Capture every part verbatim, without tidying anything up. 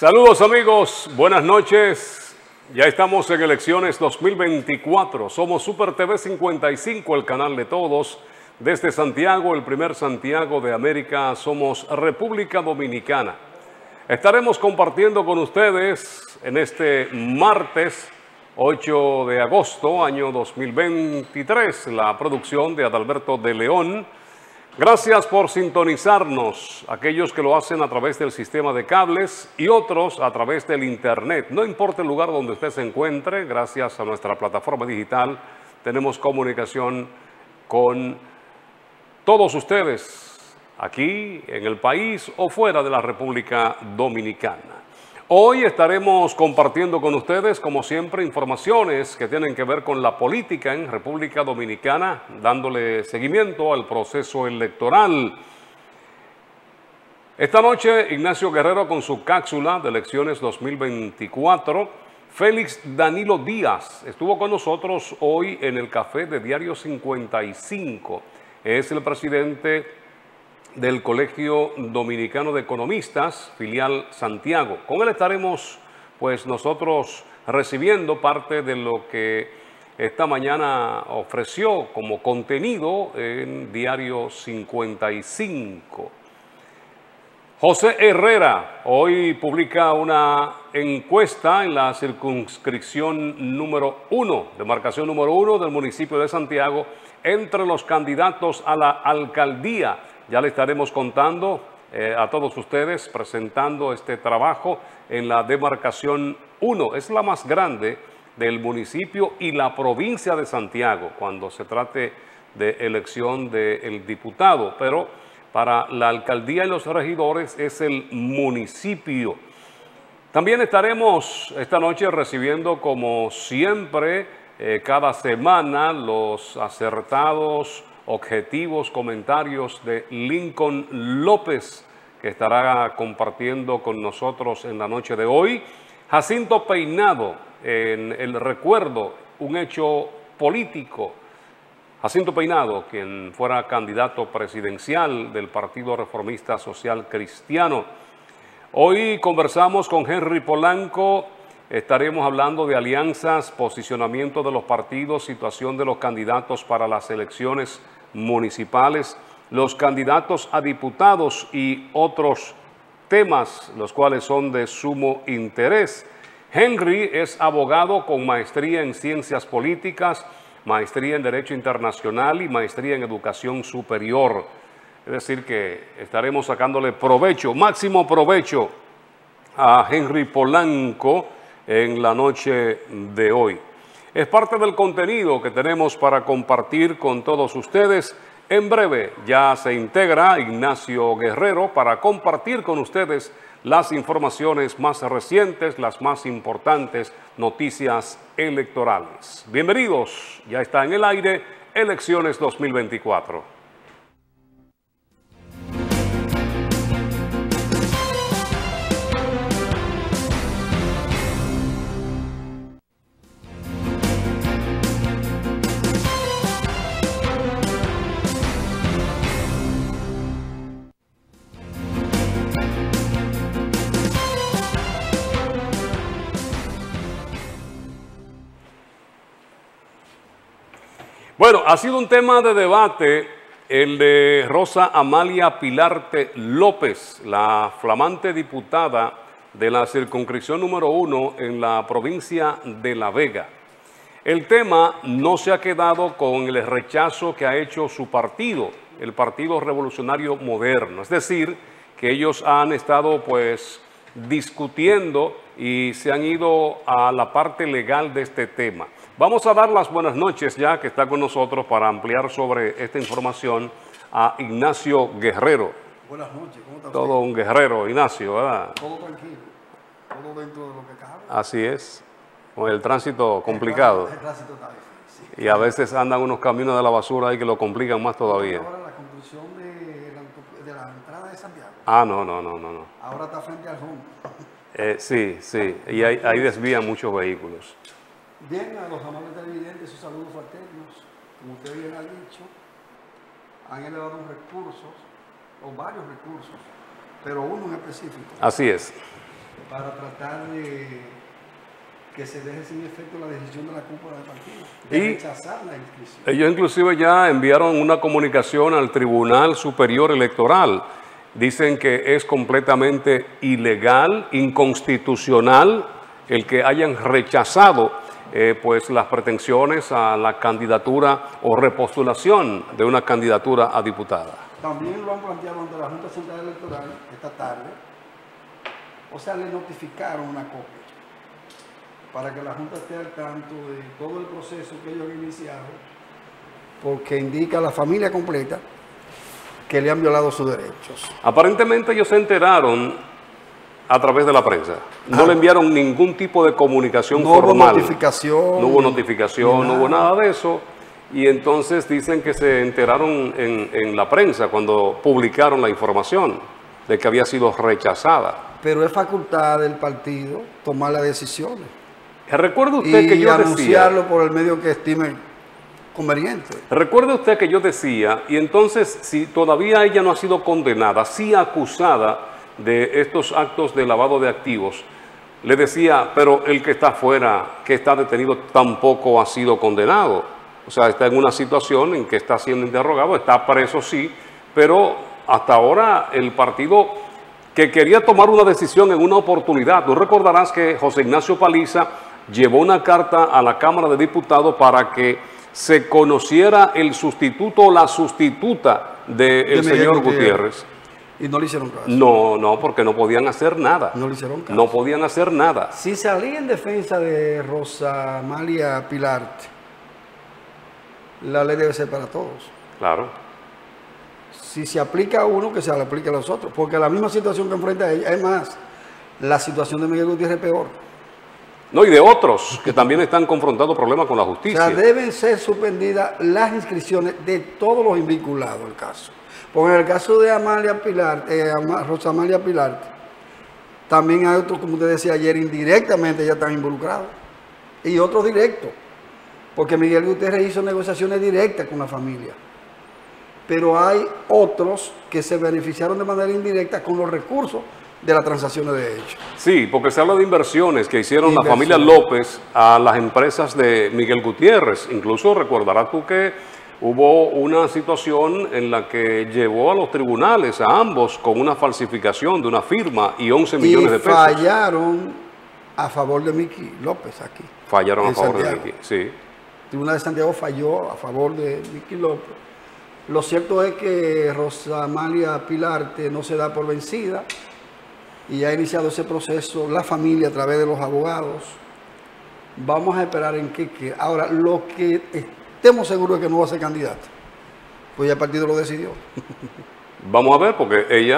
Saludos amigos, buenas noches. Ya estamos en elecciones dos mil veinticuatro. Somos Super T V cincuenta y cinco, el canal de todos. Desde Santiago, el primer Santiago de América, somos República Dominicana. Estaremos compartiendo con ustedes en este martes ocho de agosto, año dos mil veintitrés, la producción de Adalberto de León. Gracias por sintonizarnos, aquellos que lo hacen a través del sistema de cables y otros a través del internet. No importa el lugar donde usted se encuentre, gracias a nuestra plataforma digital, tenemos comunicación con todos ustedes, aquí en el país o fuera de la República Dominicana. Hoy estaremos compartiendo con ustedes, como siempre, informaciones que tienen que ver con la política en República Dominicana, dándole seguimiento al proceso electoral. Esta noche, Ignacio Guerrero con su cápsula de elecciones dos mil veinticuatro. Félix Danilo Díaz estuvo con nosotros hoy en el café de Diario cincuenta y cinco. Es el presidente del Colegio Dominicano de Economistas, filial Santiago. Con él estaremos, pues, nosotros recibiendo parte de lo que esta mañana ofreció como contenido en Diario cincuenta y cinco. José Herrera hoy publica una encuesta en la circunscripción número uno, demarcación número uno del municipio de Santiago, entre los candidatos a la alcaldía. Ya le estaremos contando eh, a todos ustedes, presentando este trabajo en la demarcación uno. Es la más grande del municipio y la provincia de Santiago cuando se trate de elección del diputado, pero para la alcaldía y los regidores es el municipio. También estaremos esta noche recibiendo, como siempre, eh, cada semana, los acertados objetivos comentarios de Lincoln López, que estará compartiendo con nosotros en la noche de hoy. Jacinto Peinado, en el recuerdo, un hecho político. Jacinto Peinado, quien fuera candidato presidencial del Partido Reformista Social Cristiano. Hoy conversamos con Henry Polanco. Estaremos hablando de alianzas, posicionamiento de los partidos, situación de los candidatos para las elecciones municipales, los candidatos a diputados y otros temas, los cuales son de sumo interés. Henry es abogado con maestría en Ciencias Políticas, maestría en Derecho Internacional y maestría en Educación Superior. Es decir que estaremos sacándole provecho, máximo provecho a Henry Polanco en la noche de hoy. Es parte del contenido que tenemos para compartir con todos ustedes. En breve ya se integra Ignacio Guerrero para compartir con ustedes las informaciones más recientes, las más importantes noticias electorales. Bienvenidos, ya está en el aire Elecciones dos mil veinticuatro. Bueno, ha sido un tema de debate el de Rosa Amalia Pilarte López, la flamante diputada de la circunscripción número uno en la provincia de La Vega. El tema no se ha quedado con el rechazo que ha hecho su partido, el Partido Revolucionario Moderno. Es decir, que ellos han estado pues discutiendo y se han ido a la parte legal de este tema. Vamos a dar las buenas noches ya que está con nosotros para ampliar sobre esta información a Ignacio Guerrero. Buenas noches, ¿cómo está usted? Todo un guerrero, Ignacio, ¿verdad? Todo tranquilo, todo dentro de lo que cabe. Así es, con el tránsito complicado. El tránsito, el tránsito está difícil. Sí. Y a veces andan unos caminos de la basura ahí que lo complican más todavía. Ahora la construcción de la, de la entrada de Santiago. Ah, no, no, no, no. no. Ahora está frente al home. Eh, sí, sí, y ahí, ahí desvían muchos vehículos. Bien, a los amables televidentes, sus saludos fraternos. Como usted bien ha dicho, han elevado recursos, o varios recursos, pero uno en específico. Así es. para tratar de que se deje sin efecto la decisión de la cúpula del partido, de Y rechazar la inscripción. ellos inclusive ya enviaron una comunicación al Tribunal Superior Electoral. Dicen que es completamente ilegal, inconstitucional, el que hayan rechazado eh, pues las pretensiones a la candidatura o repostulación de una candidatura a diputada. También lo han planteado ante la Junta Central Electoral esta tarde, o sea, le notificaron una copia para que la Junta esté al tanto de todo el proceso que ellos han iniciado, porque indica a la familia completa que le han violado sus derechos. Aparentemente ellos se enteraron a través de la prensa. No Ah. le enviaron ningún tipo de comunicación No hubo formal. notificación. No hubo notificación, ni no hubo nada de eso. Y entonces dicen que se enteraron en, en la prensa cuando publicaron la información de que había sido rechazada. Pero es facultad del partido tomar las decisiones Recuerde usted y que yo decía, anunciarlo por el medio que estime conveniente. recuerde usted que yo decía, y entonces si todavía ella no ha sido condenada, sí acusada de estos actos de lavado de activos, le decía, pero el que está afuera, que está detenido, tampoco ha sido condenado. O sea, está en una situación en que está siendo interrogado, está preso sí, pero hasta ahora el partido que quería tomar una decisión en una oportunidad. Tú recordarás que José Ignacio Paliza llevó una carta a la Cámara de Diputados para que se conociera el sustituto o la sustituta del De Miguel señor Gutiérrez. Gutiérrez. Y no le hicieron caso. No, no, porque no podían hacer nada. No le hicieron caso. No podían hacer nada. Si salí en defensa de Rosa Amalia Pilarte, la ley debe ser para todos. Claro. Si se aplica a uno, que se le aplique a los otros. Porque la misma situación que enfrenta ella, es más, la situación de Miguel Gutiérrez es peor. No, y de otros que también están confrontando problemas con la O justicia. sea, deben ser suspendidas las inscripciones de todos los vinculados al caso. Porque en el caso de Amalia Pilar, eh, Ama- Rosa Amalia Pilar, también hay otros, como usted decía ayer, indirectamente ya están involucrados. Y otros directos. Porque Miguel Gutiérrez hizo negociaciones directas con la familia. Pero hay otros que se beneficiaron de manera indirecta con los recursos de las transacciones de hecho. Sí, porque se habla de inversiones que hicieron la familia Inversiones. López a las empresas de Miguel Gutiérrez. Incluso recordarás tú que hubo una situación en la que llevó a los tribunales a ambos con una falsificación de una firma y once millones de Y pesos. fallaron a favor de Miki López aquí. Fallaron a en favor de Santiago. Miki, sí. El Tribunal de Santiago falló a favor de Miki López. Lo cierto es que Rosa Amalia Pilarte no se da por vencida y ha iniciado ese proceso la familia a través de los abogados. Vamos a esperar en qué queda. Ahora, lo que estemos seguros de que no va a ser candidata, pues ya el partido lo decidió. Vamos a ver, porque ella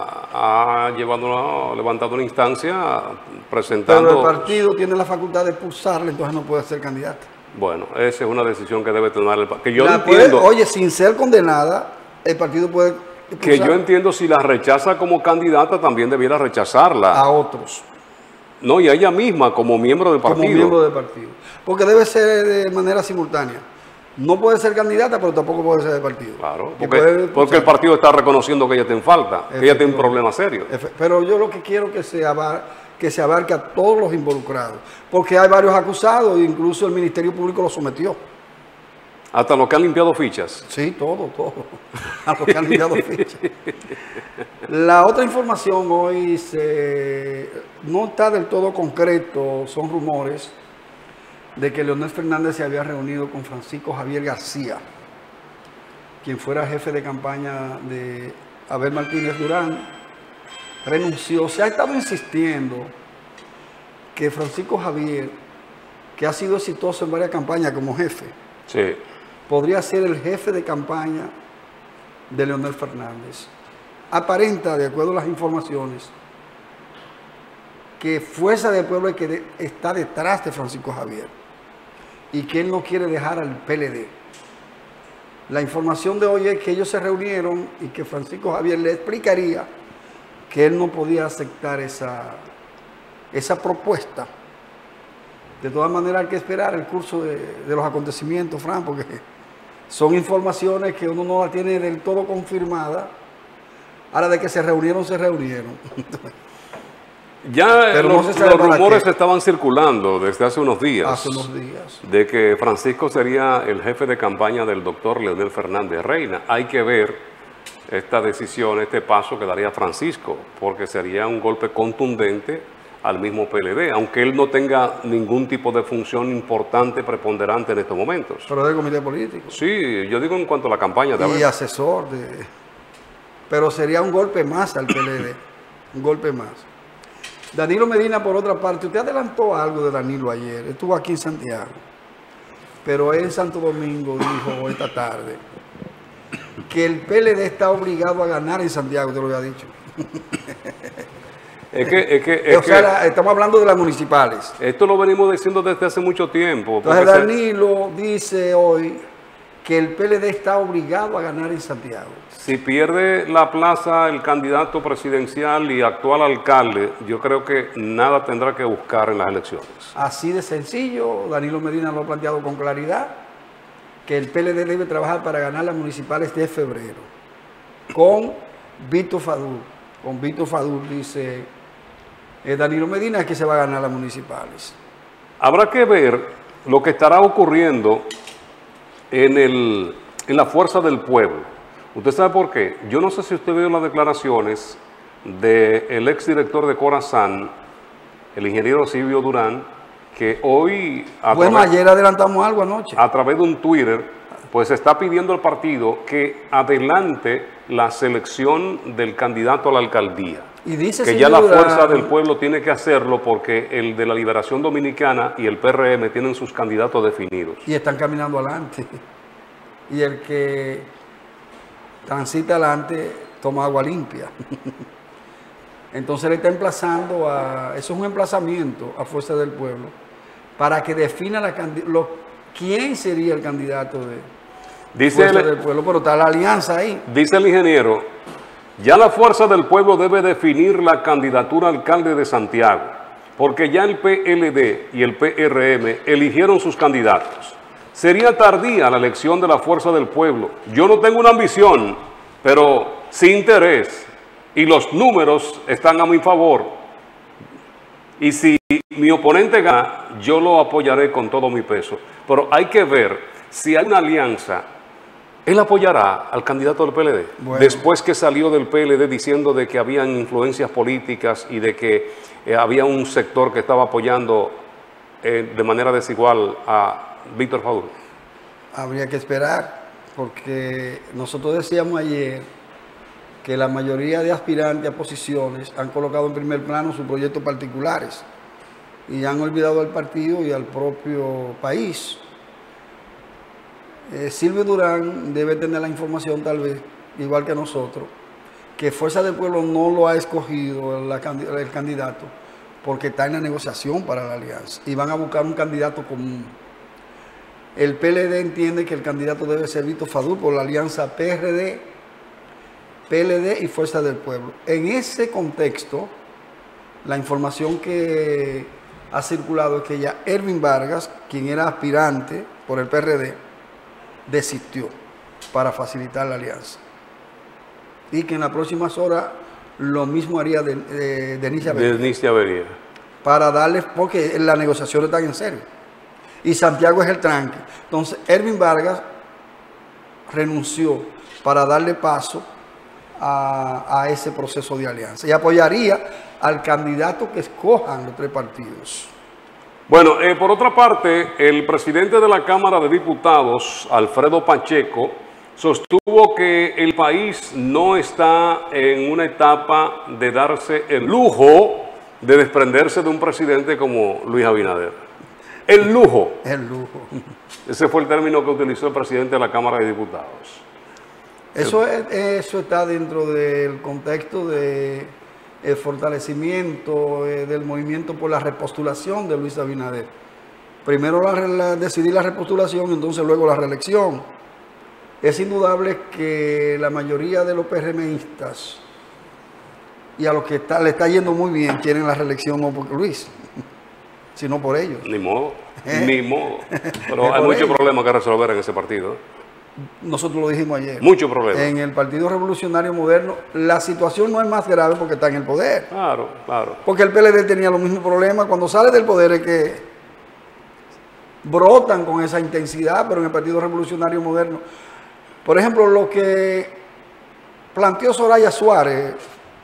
ha llevado, levantado una instancia presentando... Pero el partido tiene la facultad de pulsarle, entonces no puede ser candidata. Bueno, esa es una decisión que debe tomar el partido. Que yo La puede- entiendo... oye, sin ser condenada, el partido puede Que pulsar yo entiendo, si la rechaza como candidata, también debiera rechazarla. a otros No, y a ella misma como miembro del como partido. miembro del partido. Porque debe ser de manera simultánea. No puede ser candidata, pero tampoco puede ser del partido. Claro, Y porque, puede porque el pulsar. partido está reconociendo que ella está en falta, que ella tiene un Efectivamente. problema serio. Efe- Pero yo lo que quiero que se abar- que se abarque a todos los involucrados. Porque hay varios acusados, e incluso el Ministerio Público los sometió. Hasta los que han limpiado fichas. Sí, todo, todo. A los que han limpiado fichas. La otra información hoy se, no está del todo concreto, son rumores de que Leonel Fernández se había reunido con Francisco Javier García, quien fuera jefe de campaña de Abel Martínez Durán, renunció. Se ha estado insistiendo que Francisco Javier, que ha sido exitoso en varias campañas como jefe, Sí. podría ser el jefe de campaña de Leonel Fernández. Aparenta, de acuerdo a las informaciones, que Fuerza del Pueblo es que de- está detrás de Francisco Javier y que él no quiere dejar al P L D. La información de hoy es que ellos se reunieron y que Francisco Javier le explicaría que él no podía aceptar esa, esa propuesta. De todas maneras hay que esperar el curso de, de los acontecimientos, Fran, porque son informaciones que uno no la tiene del todo confirmada. Ahora, de que se reunieron, se reunieron. Ya Pero los, no se sabe los para rumores qué. estaban circulando desde hace unos días. Hace unos días. De que Francisco sería el jefe de campaña del doctor Leonel Fernández Reina. Hay que ver esta decisión, este paso que daría Francisco, porque sería un golpe contundente al mismo P L D, aunque él no tenga ningún tipo de función importante, preponderante en estos momentos. Pero del comité político. Sí, yo digo en cuanto a la campaña de Y Abel. asesor de... Pero sería un golpe más al P L D. Un golpe más. Danilo Medina, por otra parte, usted adelantó algo de Danilo ayer. Estuvo aquí en Santiago. Pero él en Santo Domingo dijo esta tarde que el P L D está obligado a ganar en Santiago, te lo había dicho. Es que, es que, es o sea, que la- estamos hablando de las municipales. esto lo venimos diciendo desde hace mucho tiempo. Entonces porque se- Danilo dice hoy que el P L D está obligado a ganar en Santiago. Si pierde la plaza el candidato presidencial y actual alcalde, yo creo que nada tendrá que buscar en las elecciones. Así de sencillo, Danilo Medina lo ha planteado con claridad, que el P L D debe trabajar para ganar las municipales de febrero. Con Víctor Fadul. Con Víctor Fadul dice eh, Danilo Medina que se va a ganar las municipales. Habrá que ver lo que estará ocurriendo en, el, en la fuerza del pueblo. ¿Usted sabe por qué? Yo no sé si usted vio las declaraciones del exdirector de Corazán, el ingeniero Silvio Durán, que hoy, a, Bueno, través, ayer adelantamos algo anoche. a través de un Twitter, pues está pidiendo al partido que adelante la selección del candidato a la alcaldía. Y dice Que ya Silvio la Durán- fuerza del pueblo tiene que hacerlo porque el de la Liberación Dominicana y el P R M tienen sus candidatos definidos. Y están caminando adelante. Y el que transita adelante toma agua limpia. Entonces le está emplazando a, eso es un emplazamiento a Fuerza del Pueblo, para que defina la candi- lo, quién sería el candidato de Dice Fuerza el, del Pueblo, pero está la alianza ahí. dice el ingeniero, ya la fuerza del pueblo debe definir la candidatura a alcalde de Santiago, porque ya el P L D y el P R M eligieron sus candidatos. Sería tardía la elección de la fuerza del pueblo. Yo no tengo una ambición, pero sí interés, y los números están a mi favor. Y si mi oponente gana, yo lo apoyaré con todo mi peso. Pero hay que ver si hay una alianza. Él apoyará al candidato del P L D, Bueno. después que salió del P L D diciendo de que habían influencias políticas y de que eh, había un sector que estaba apoyando eh, de manera desigual a Víctor Fadul. Habría que esperar, porque nosotros decíamos ayer que la mayoría de aspirantes a posiciones han colocado en primer plano sus proyectos particulares y han olvidado al partido y al propio país. Eh, Silvio Durán debe tener la información, tal vez, igual que nosotros, que Fuerza del Pueblo no lo ha escogido la candi- el candidato porque está en la negociación para la alianza y van a buscar un candidato común. El P L D entiende que el candidato debe ser Víctor Fadul por la alianza P R D, P L D y Fuerza del Pueblo. En ese contexto, la información que ha circulado es que ya Erwin Vargas, quien era aspirante por el P R D, desistió para facilitar la alianza. Y que en las próximas horas lo mismo haría de, de, Denise Avelino, Denise Avería. para darle, porque las negociaciones están en serio. Y Santiago es el tranque. Entonces, Erwin Vargas renunció para darle paso a, a ese proceso de alianza y apoyaría al candidato que escojan los tres partidos. Bueno, eh, por otra parte, el presidente de la Cámara de Diputados, Alfredo Pacheco, sostuvo que el país no está en una etapa de darse el lujo de desprenderse de un presidente como Luis Abinader. El lujo. El lujo. Ese fue el término que utilizó el presidente de la Cámara de Diputados. Eso, es, eso está dentro del contexto de el fortalecimiento eh, del movimiento por la repostulación de Luis Abinader. Primero la, la, decidir la repostulación y entonces luego la reelección. Es indudable que la mayoría de los PRMistas y a los que está, le está yendo muy bien quieren la reelección no por Luis, sino por ellos. Ni modo, ¿Eh? ni modo. Es Pero hay por muchos ellos. problemas que resolver en ese partido. nosotros lo dijimos ayer. Mucho problema. En el Partido Revolucionario Moderno, la situación no es más grave porque está en el poder. Claro, claro. Porque el P L D tenía los mismos problemas. Cuando sale del poder es que brotan con esa intensidad, pero en el Partido Revolucionario Moderno, por ejemplo, lo que planteó Soraya Suárez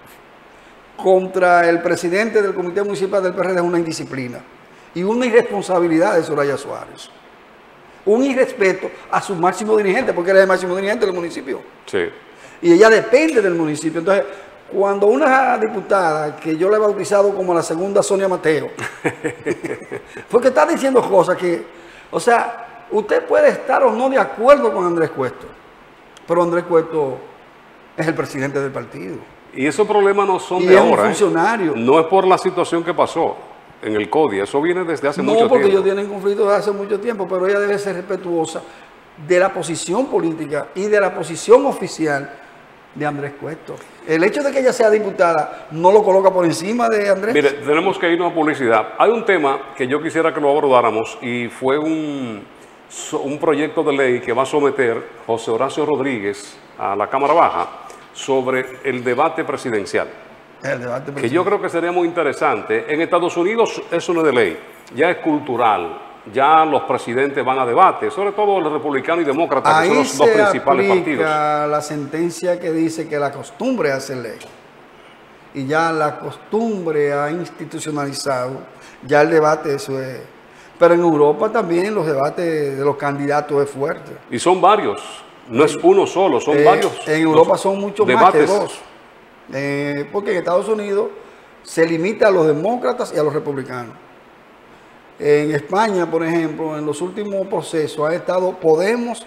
contra el presidente del Comité Municipal del P R D es una indisciplina y una irresponsabilidad de Soraya Suárez. Un irrespeto a su máximo dirigente, porque él es el máximo dirigente del municipio. Sí. Y ella depende del municipio. Entonces, cuando una diputada, que yo le he bautizado como la segunda Sonia Mateo, porque está diciendo cosas que, o sea, usted puede estar o no de acuerdo con Andrés Cuesto, pero Andrés Cuesto es el presidente del partido. Y esos problemas no son Y de es un ahora. funcionario. ¿eh? No es por la situación que pasó en el CODI, eso viene desde hace No, mucho tiempo. porque ellos tienen conflictos desde hace mucho tiempo, pero ella debe ser respetuosa de la posición política y de la posición oficial de Andrés Cuesto. El hecho de que ella sea diputada no lo coloca por encima de Andrés. Mire, tenemos que irnos a publicidad. Hay un tema que yo quisiera que lo abordáramos y fue un, un proyecto de ley que va a someter José Horacio Rodríguez a la Cámara Baja sobre el debate presidencial. El debate Que yo creo que sería muy interesante. En Estados Unidos eso no es de ley, ya es cultural. Ya los presidentes van a debate, sobre todo los republicanos y demócratas, Ahí que son los dos se principales partidos. aplica la sentencia que dice que la costumbre hace ley. Y ya la costumbre ha institucionalizado, ya el debate eso es. Pero en Europa también los debates de los candidatos es fuerte. Y son varios, no es uno solo, son Eh, varios. En Europa los son muchos debates. más que dos. Eh, porque en Estados Unidos se limita a los demócratas y a los republicanos. En España, por ejemplo, en los últimos procesos han estado Podemos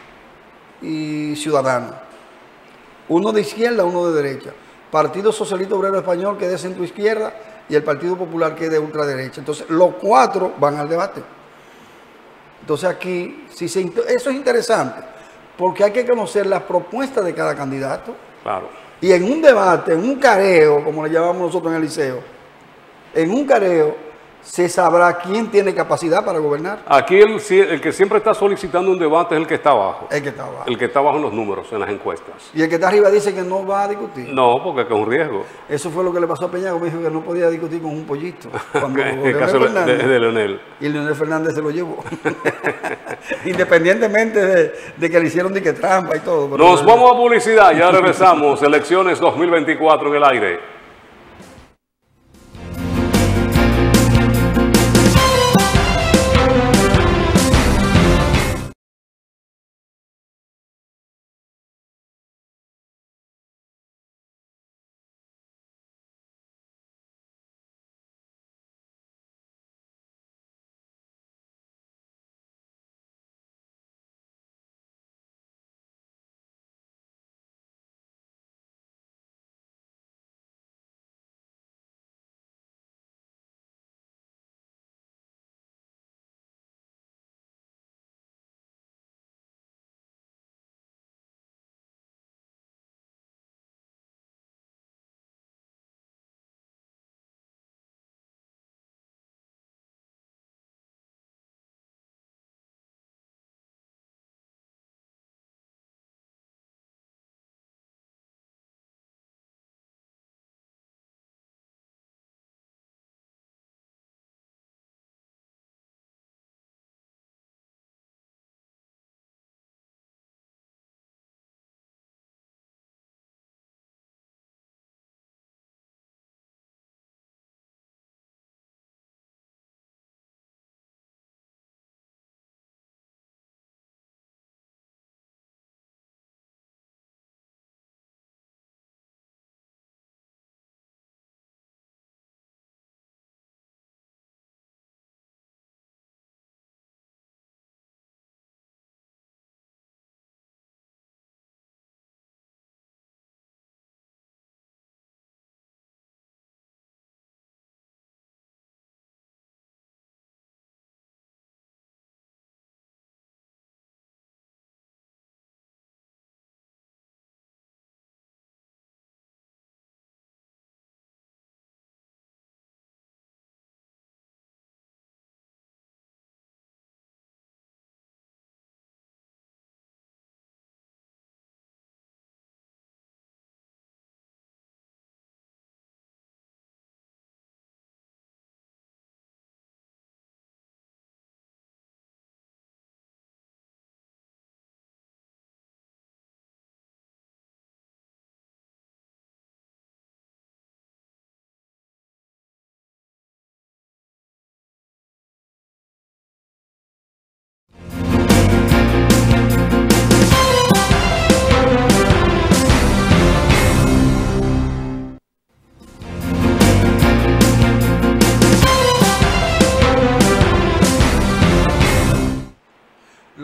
y Ciudadanos. Uno de izquierda, uno de derecha. Partido Socialista Obrero Español, que es de centro izquierda, y el Partido Popular, que es de ultraderecha. Entonces, los cuatro van al debate. Entonces, aquí, si se, eso es interesante, porque hay que conocer las propuestas de cada candidato. Claro. Y en un debate, en un careo, como le llamamos nosotros en el liceo, en un careo, se sabrá quién tiene capacidad para gobernar. Aquí el, el que siempre está solicitando un debate es el que está abajo. El que está abajo. El que está abajo en los números, en las encuestas. Y el que está arriba dice que no va a discutir. No, porque es un riesgo. Eso fue lo que le pasó a Peñago, me dijo que no podía discutir con un pollito. Cuando En el caso de, de Leonel. Y Leonel Fernández se lo llevó. Independientemente de, de que le hicieron dique trampa y todo. Pero Nos vamos a publicidad, ya regresamos. Elecciones dos mil veinticuatro en el aire.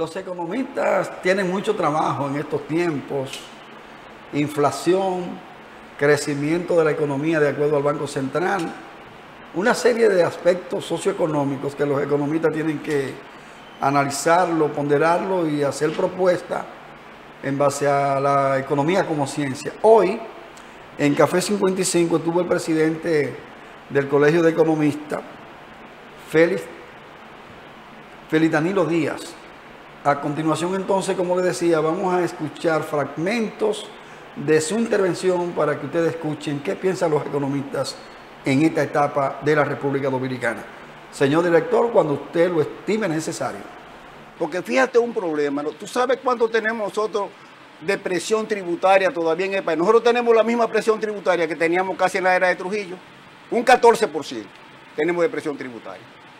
Los economistas tienen mucho trabajo en estos tiempos. Inflación, crecimiento de la economía de acuerdo al Banco Central, una serie de aspectos socioeconómicos que los economistas tienen que analizarlo, ponderarlo y hacer propuestas en base a la economía como ciencia. Hoy, en Café cincuenta y cinco, estuvo el presidente del Colegio de Economistas, Félix, Félix Danilo Díaz. A continuación, entonces, como les decía, vamos a escuchar fragmentos de su intervención para que ustedes escuchen qué piensan los economistas en esta etapa de la República Dominicana. Señor director, cuando usted lo estime necesario. Porque fíjate un problema, ¿no? ¿Tú sabes cuánto tenemos nosotros de presión tributaria todavía en el país? Nosotros tenemos la misma presión tributaria que teníamos casi en la era de Trujillo. Un catorce por ciento tenemos de presión tributaria.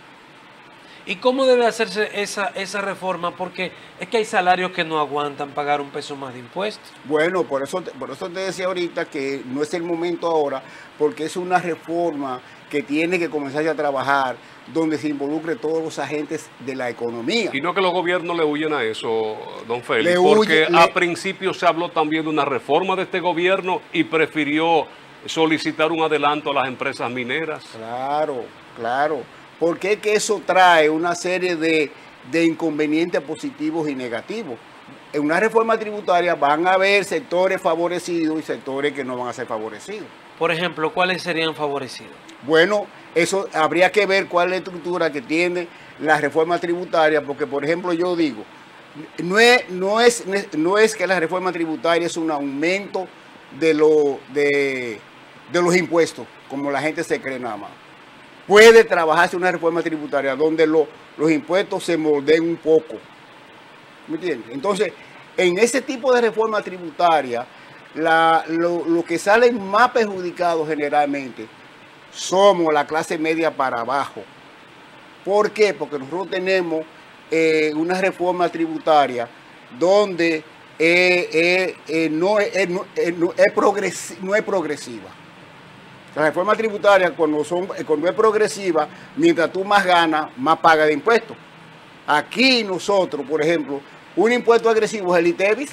¿Y cómo debe hacerse esa, esa reforma? Porque es que hay salarios que no aguantan pagar un peso más de impuestos. Bueno, por eso, por eso te decía ahorita que no es el momento ahora, porque es una reforma que tiene que comenzar a trabajar, donde se involucre todos los agentes de la economía. Y no que los gobiernos le huyen a eso, don Félix, Le porque huye, le... a principio se habló también de una reforma de este gobierno y prefirió solicitar un adelanto a las empresas mineras. Claro, claro. Porque es que eso trae una serie de, de inconvenientes positivos y negativos. En una reforma tributaria van a haber sectores favorecidos y sectores que no van a ser favorecidos. Por ejemplo, ¿cuáles serían favorecidos? Bueno, eso habría que ver cuál es la estructura que tiene la reforma tributaria, porque por ejemplo yo digo, no es, no es, no es que la reforma tributaria es un aumento de, lo, de, de los impuestos, como la gente se cree nada más. Puede trabajarse una reforma tributaria donde lo, los impuestos se moldeen un poco. ¿Me entiendes? Entonces, en ese tipo de reforma tributaria, la, lo, lo que salen más perjudicados generalmente somos la clase media para abajo. ¿Por qué? Porque nosotros tenemos eh, una reforma tributaria donde eh, eh, eh, no, es, no, no, es progresi no es progresiva. La reforma tributaria, cuando, son, cuando es progresiva, mientras tú más ganas, más pagas de impuestos. Aquí nosotros, por ejemplo, un impuesto agresivo es el ITEVIS.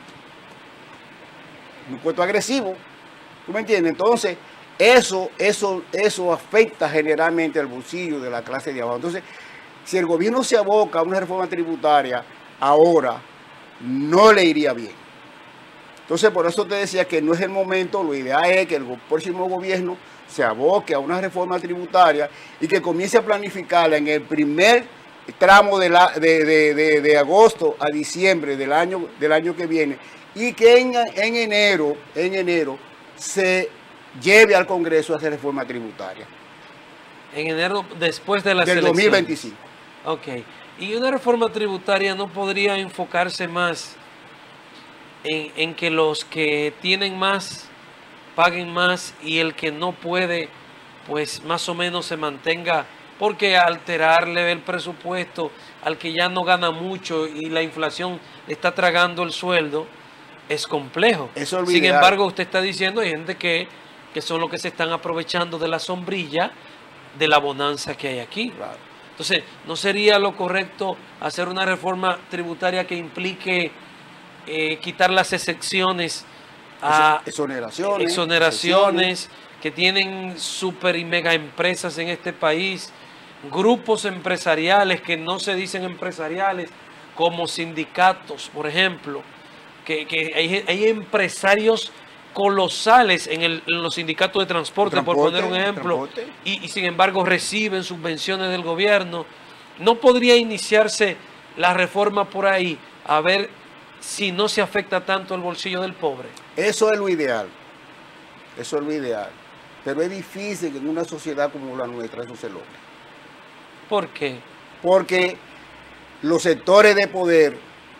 Un impuesto agresivo. ¿Tú me entiendes? Entonces, eso, eso, eso afecta generalmente al bolsillo de la clase de abajo. Entonces, si el gobierno se aboca a una reforma tributaria ahora, no le iría bien. Entonces, por eso te decía que no es el momento, lo ideal es que el próximo gobierno se aboque a una reforma tributaria y que comience a planificarla en el primer tramo de, la, de, de, de, de agosto a diciembre del año, del año que viene, y que en, en, enero, en enero se lleve al Congreso a hacer reforma tributaria. En enero, después de las del elecciones. dos mil veinticinco. Ok. ¿Y una reforma tributaria no podría enfocarse más En, en que los que tienen más paguen más y el que no puede, pues más o menos se mantenga? Porque alterarle el presupuesto al que ya no gana mucho y la inflación le está tragando el sueldo es complejo. Eso Sin embargo, usted está diciendo hay gente que, que son los que se están aprovechando de la sombrilla de la bonanza que hay aquí. Claro. Entonces, ¿no sería lo correcto hacer una reforma tributaria que implique Eh, quitar las excepciones a exoneraciones, exoneraciones que tienen super y mega empresas en este país, grupos empresariales que no se dicen empresariales, como sindicatos, por ejemplo, que, que hay, hay empresarios colosales en, el, en los sindicatos de transporte, transporte por poner un ejemplo, y, y sin embargo reciben subvenciones del gobierno. ¿No podría iniciarse la reforma por ahí a ver si no se afecta tanto el bolsillo del pobre? Eso es lo ideal, eso es lo ideal, pero es difícil que en una sociedad como la nuestra eso se logre. ¿Por qué? Porque los sectores de poder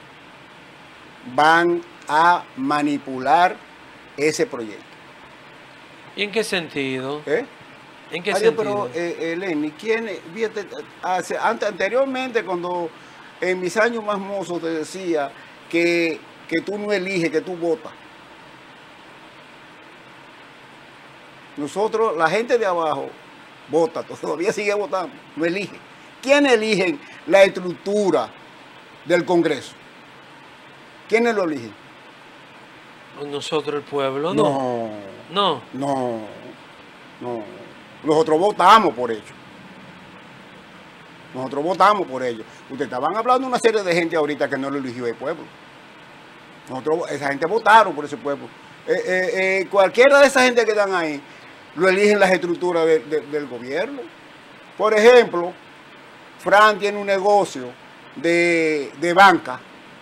van a manipular ese proyecto. ¿Y en qué sentido? ¿Eh? ¿En qué Adiós, sentido? pero, eh, eh, Lenny, ¿quién, fíjate, hace, antes, anteriormente, cuando en mis años más mozos te decía que, que tú no eliges, que tú votas. Nosotros, la gente de abajo, vota, todavía sigue votando, no elige. ¿Quién eligen la estructura del Congreso? ¿Quiénes lo eligen? Nosotros, el pueblo, no. No, No. no, no. Nosotros votamos por ellos. Nosotros votamos por ellos. Ustedes estaban hablando de una serie de gente ahorita que no lo eligió el pueblo. Nosotros, esa gente votaron por ese pueblo. Eh, eh, eh, cualquiera de esa gente que están ahí, lo eligen las estructuras de, de, del gobierno. Por ejemplo, Fran tiene un negocio de, de banca.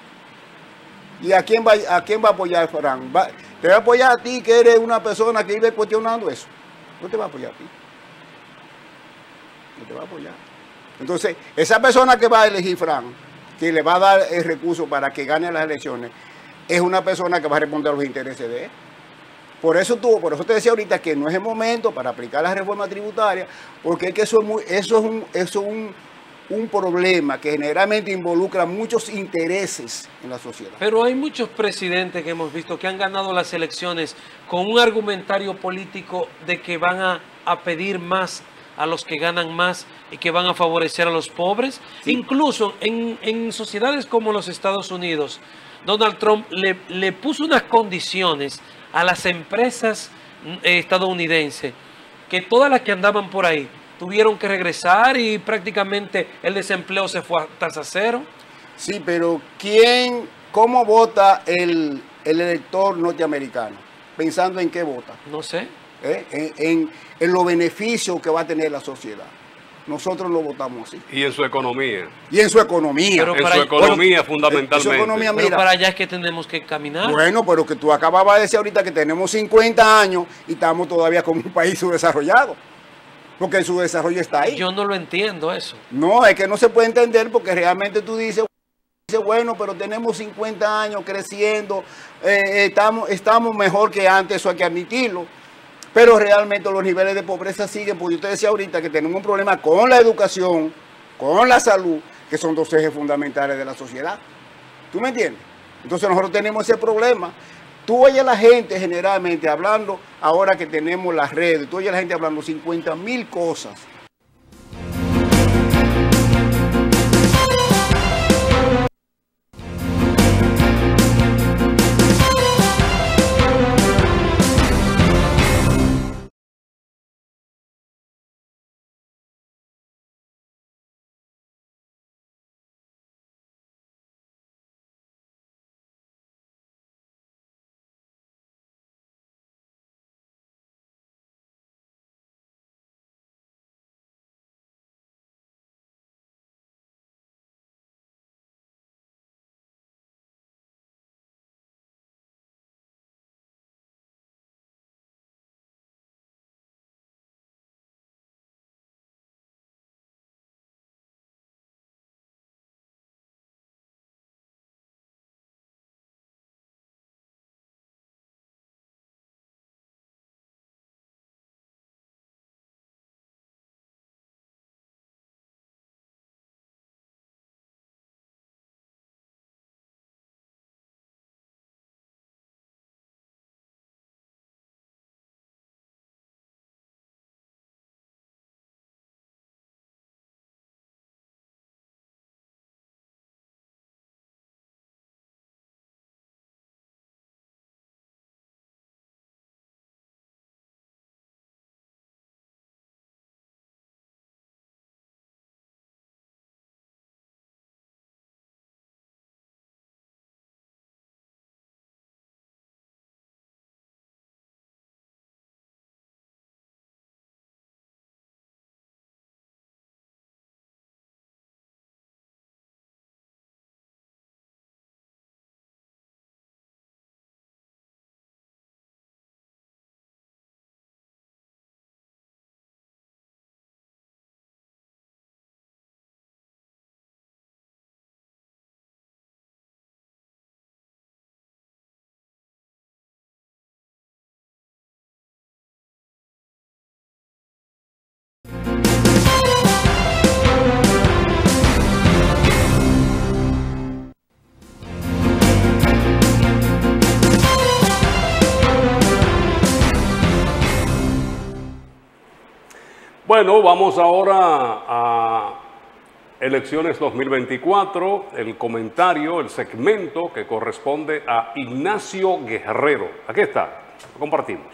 ¿Y a quién va, a quién va a apoyar Fran? Va, ¿Te va a apoyar a ti, que eres una persona que vive cuestionando eso? No te va a apoyar a ti. No te va a apoyar. Entonces, esa persona que va a elegir Fran, que le va a dar el recurso para que gane las elecciones, es una persona que va a responder a los intereses de él. Por eso tú, por eso te decía ahorita que no es el momento para aplicar la reforma tributaria, porque es que eso es, muy, eso es, un, eso es un, un problema que generalmente involucra muchos intereses en la sociedad. Pero hay muchos presidentes que hemos visto que han ganado las elecciones con un argumentario político de que van a, a pedir más a los que ganan más y que van a favorecer a los pobres. Sí. Incluso en, en sociedades como los Estados Unidos, Donald Trump le, le puso unas condiciones a las empresas eh, estadounidenses, que todas las que andaban por ahí tuvieron que regresar y prácticamente el desempleo se fue a tasa cero. Sí, pero ¿quién, cómo vota el, el elector norteamericano? Pensando en qué vota. No sé. ¿Eh? En, en, en los beneficios que va a tener la sociedad. Nosotros lo votamos así. Y en su economía. Y en su economía. Pero en su economía, bueno, fundamentalmente. En su economía, mira, pero para allá es que tenemos que caminar. Bueno, pero que tú acababas de decir ahorita que tenemos cincuenta años y estamos todavía como un país subdesarrollado. Porque el subdesarrollo está ahí. Yo no lo entiendo eso. No, es que no se puede entender porque realmente tú dices, bueno, pero tenemos cincuenta años creciendo, eh, estamos, estamos mejor que antes, eso hay que admitirlo. Pero realmente los niveles de pobreza siguen, porque usted decía ahorita que tenemos un problema con la educación, con la salud, que son dos ejes fundamentales de la sociedad. ¿Tú me entiendes? Entonces nosotros tenemos ese problema. Tú oyes a la gente generalmente hablando, ahora que tenemos las redes, tú oyes a la gente hablando cincuenta mil cosas. Bueno, vamos ahora a Elecciones dos mil veinticuatro, el comentario, el segmento que corresponde a Ignacio Guerrero. Aquí está, lo compartimos.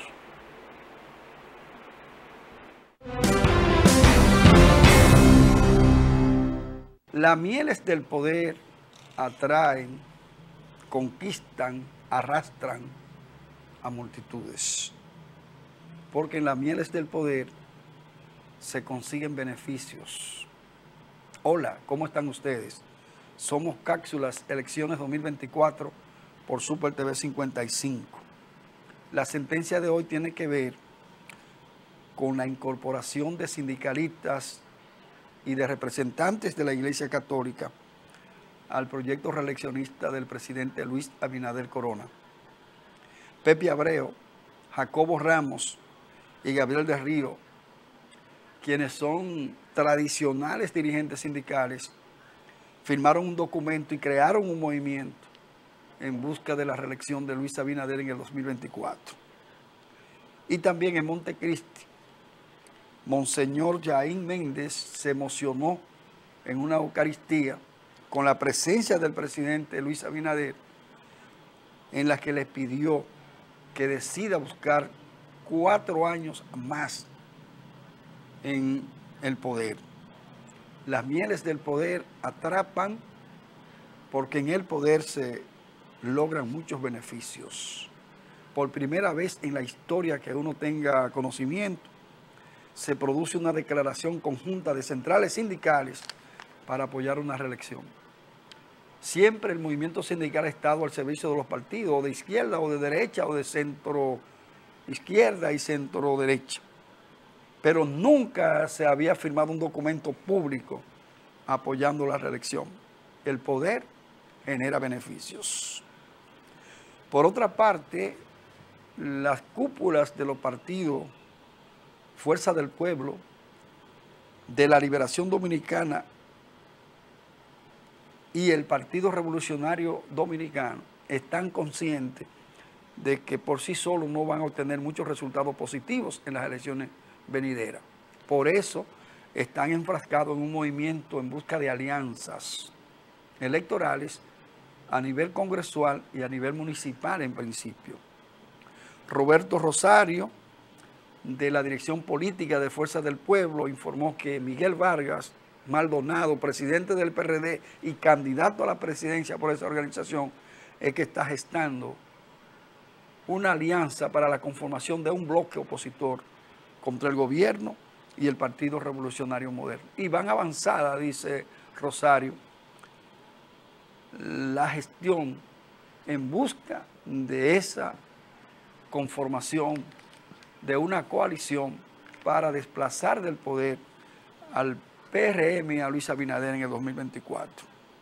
Las mieles del poder atraen, conquistan, arrastran a multitudes. Porque en las mieles del poder se consiguen beneficios. Hola, ¿cómo están ustedes? Somos Cápsulas Elecciones dos mil veinticuatro por Super T V cincuenta y cinco. La sentencia de hoy tiene que ver con la incorporación de sindicalistas y de representantes de la Iglesia Católica al proyecto reeleccionista del presidente Luis Abinader Corona. Pepe Abreu, Jacobo Ramos y Gabriel del Río, quienes son tradicionales dirigentes sindicales, firmaron un documento y crearon un movimiento en busca de la reelección de Luis Abinader en el dos mil veinticuatro. Y también en Montecristi, Monseñor Jaín Méndez se emocionó en una Eucaristía con la presencia del presidente Luis Abinader, en la que le pidió que decida buscar cuatro años más en el poder. Las mieles del poder atrapan porque en el poder se logran muchos beneficios. Por primera vez en la historia que uno tenga conocimiento, se produce una declaración conjunta de centrales sindicales para apoyar una reelección. Siempre el movimiento sindical ha estado al servicio de los partidos, o de izquierda o de derecha, o de centro izquierda y centro derecha. Pero nunca se había firmado un documento público apoyando la reelección. El poder genera beneficios. Por otra parte, las cúpulas de los partidos Fuerza del Pueblo, de la Liberación Dominicana y el Partido Revolucionario Dominicano están conscientes de que por sí solos no van a obtener muchos resultados positivos en las elecciones venideras. Por eso están enfrascados en un movimiento en busca de alianzas electorales a nivel congresual y a nivel municipal en principio. Roberto Rosario, de la Dirección Política de Fuerza del Pueblo, informó que Miguel Vargas Maldonado, presidente del P R D y candidato a la presidencia por esa organización, es que está gestando una alianza para la conformación de un bloque opositor contra el gobierno y el Partido Revolucionario Moderno. Y van avanzada, dice Rosario, la gestión en busca de esa conformación de una coalición para desplazar del poder al P R M y a Luis Abinader en el dos mil veinticuatro.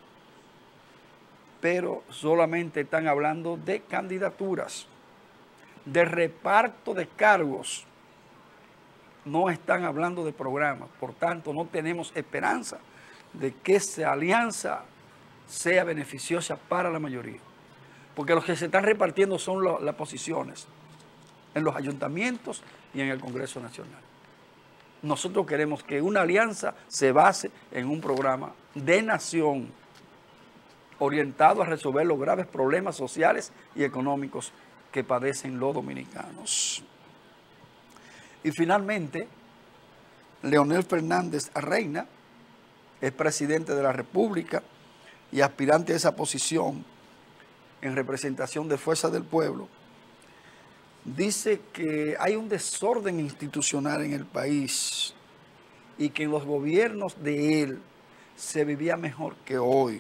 Pero solamente están hablando de candidaturas, de reparto de cargos. No están hablando de programas. Por tanto, no tenemos esperanza de que esa alianza sea beneficiosa para la mayoría. Porque los que se están repartiendo son lo, las posiciones en los ayuntamientos y en el Congreso Nacional. Nosotros queremos que una alianza se base en un programa de nación orientado a resolver los graves problemas sociales y económicos que padecen los dominicanos. Y finalmente, Leonel Fernández Reina es presidente de la República y aspirante a esa posición en representación de Fuerza del Pueblo. Dice que hay un desorden institucional en el país y que en los gobiernos de él se vivía mejor que hoy.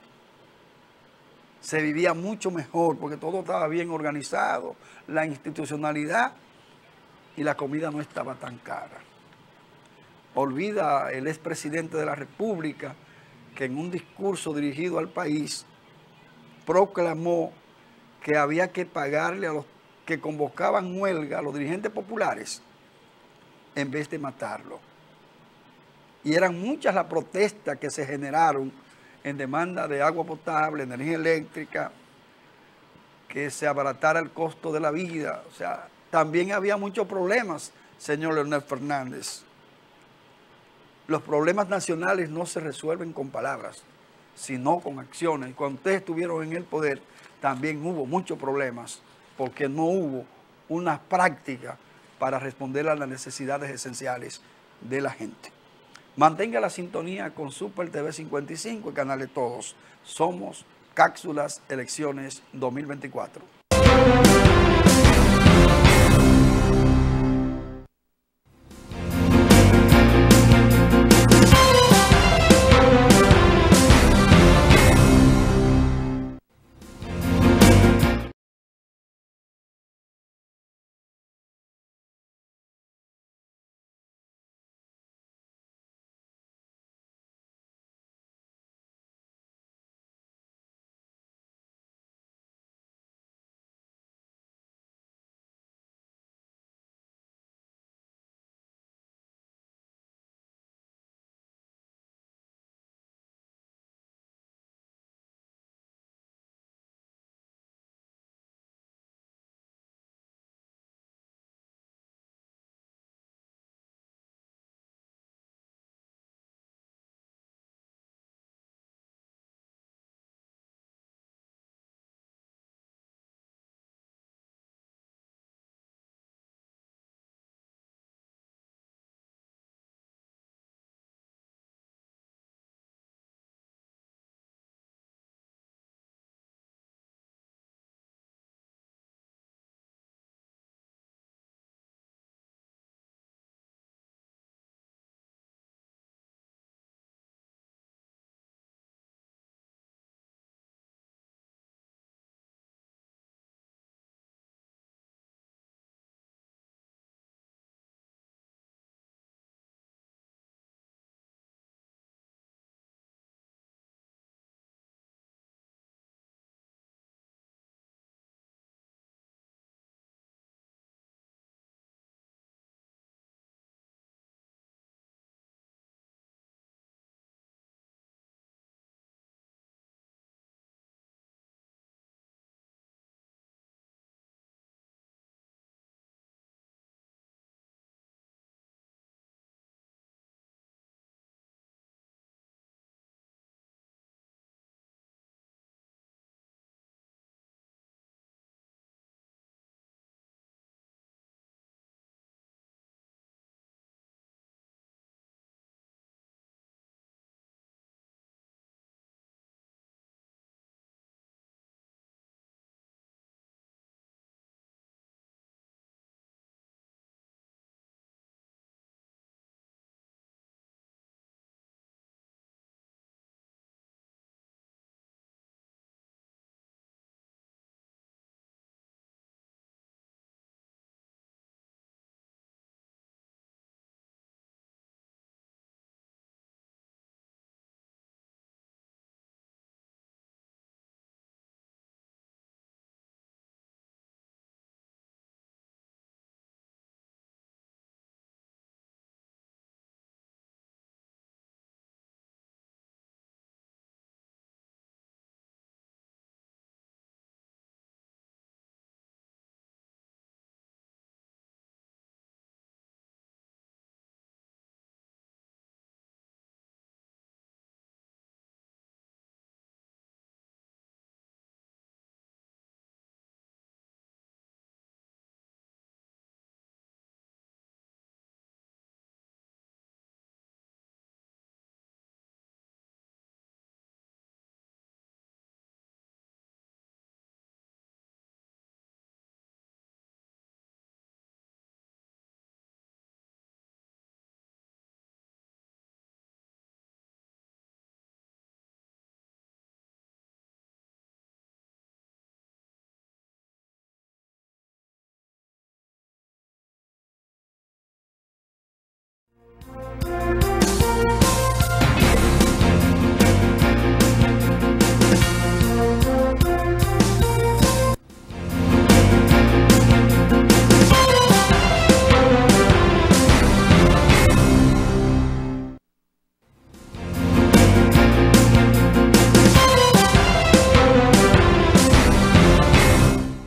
Se vivía mucho mejor porque todo estaba bien organizado, la institucionalidad y la comida no estaba tan cara. Olvida el expresidente de la República que en un discurso dirigido al país proclamó que había que pagarle a los que convocaban huelga a los dirigentes populares en vez de matarlo. Y eran muchas las protestas que se generaron en demanda de agua potable, energía eléctrica, que se abaratara el costo de la vida. O sea, también había muchos problemas, señor Leonel Fernández. los problemas nacionales no se resuelven con palabras, sino con acciones. Cuando ustedes estuvieron en el poder, también hubo muchos problemas, porque no hubo una práctica para responder a las necesidades esenciales de la gente. Mantenga la sintonía con Super T V cincuenta y cinco, el canal de todos. Somos Cápsulas Elecciones dos mil veinticuatro.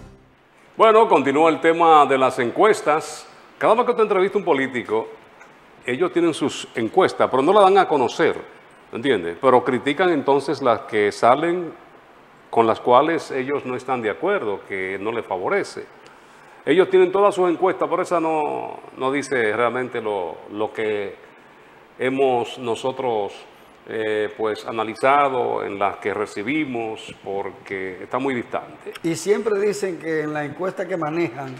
Bueno, continúa el tema de las encuestas. Cada vez que te entrevista un político, ellos tienen sus encuestas, pero no la dan a conocer, ¿entiendes? Pero critican entonces las que salen con las cuales ellos no están de acuerdo, que no les favorece. Ellos tienen todas sus encuestas, por eso no, no dice realmente lo, lo que hemos nosotros eh, pues analizado, en las que recibimos, porque está muy distante. Y siempre dicen que en la encuesta que manejan,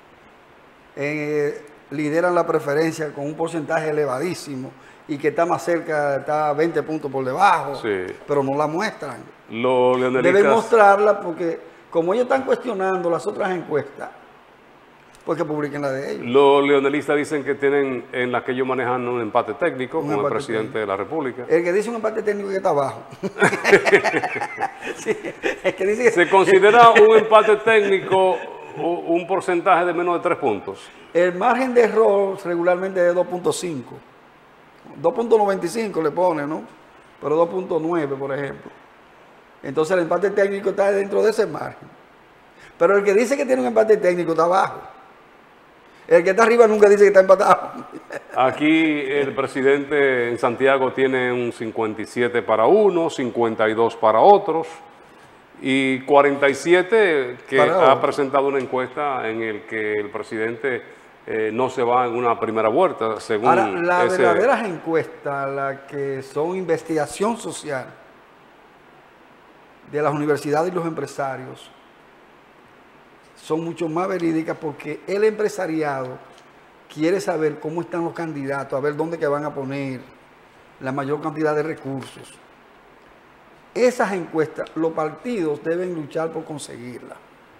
eh, lideran la preferencia con un porcentaje elevadísimo y que está más cerca, está veinte puntos por debajo, Sí. pero no la muestran. Los leonelistas, Deben mostrarla porque como ellos están cuestionando las otras encuestas, pues que publiquen la de ellos. los leonelistas dicen que tienen en las que ellos manejan un empate técnico Un con el empate presidente técnico. de la República. El que dice un empate técnico que está abajo. Sí, el que dice que Se considera un empate técnico u- un porcentaje de menos de tres puntos. el margen de error regularmente es de dos punto cinco. dos punto noventa y cinco le pone, ¿no? Pero dos punto nueve, por ejemplo. Entonces el empate técnico está dentro de ese margen. Pero el que dice que tiene un empate técnico está abajo. El que está arriba nunca dice que está empatado. Aquí el presidente en Santiago tiene un cincuenta y siete para unos, cincuenta y dos para otros y cuarenta y siete que Para ha otros. presentado una encuesta en el que el presidente eh, no se va en una primera vuelta, según Ahora, las ese- verdaderas encuestas, las que son investigación social de las universidades y los empresarios, son mucho más verídicas porque el empresariado quiere saber cómo están los candidatos, a ver dónde que van a poner la mayor cantidad de recursos. Esas encuestas, los partidos deben luchar por conseguirlas.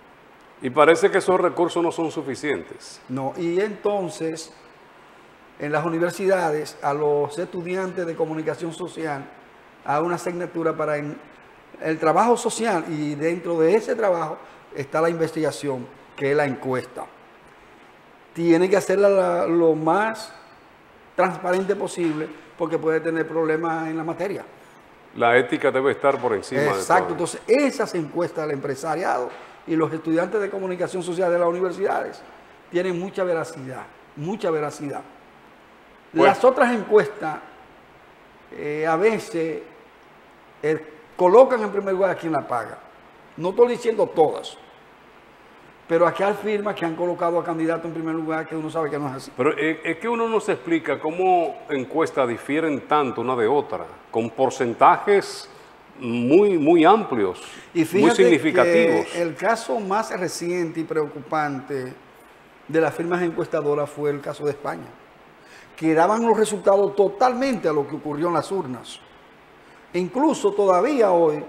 Y parece que esos recursos no son suficientes. No, y entonces, en las universidades, a los estudiantes de comunicación social, hay una asignatura para en- el trabajo social, y dentro de ese trabajo está la investigación, que es la encuesta. Tiene que hacerla la- lo más transparente posible, porque puede tener problemas en la materia. La ética debe estar por encima Exacto, de todo. entonces esas encuestas del empresariado y los estudiantes de comunicación social de las universidades tienen mucha veracidad, mucha veracidad. Bueno. Las otras encuestas eh, a veces eh, colocan en primer lugar a quien la paga. No estoy diciendo todas, pero aquí hay firmas que han colocado a candidato en primer lugar que uno sabe que no es así. Pero es es que uno no se explica cómo encuestas difieren tanto una de otra, con porcentajes muy, muy amplios, Y muy fíjate significativos. que el caso más reciente y preocupante de las firmas encuestadoras fue el caso de España, que daban los resultados totalmente a lo que ocurrió en las urnas. E incluso todavía hoy,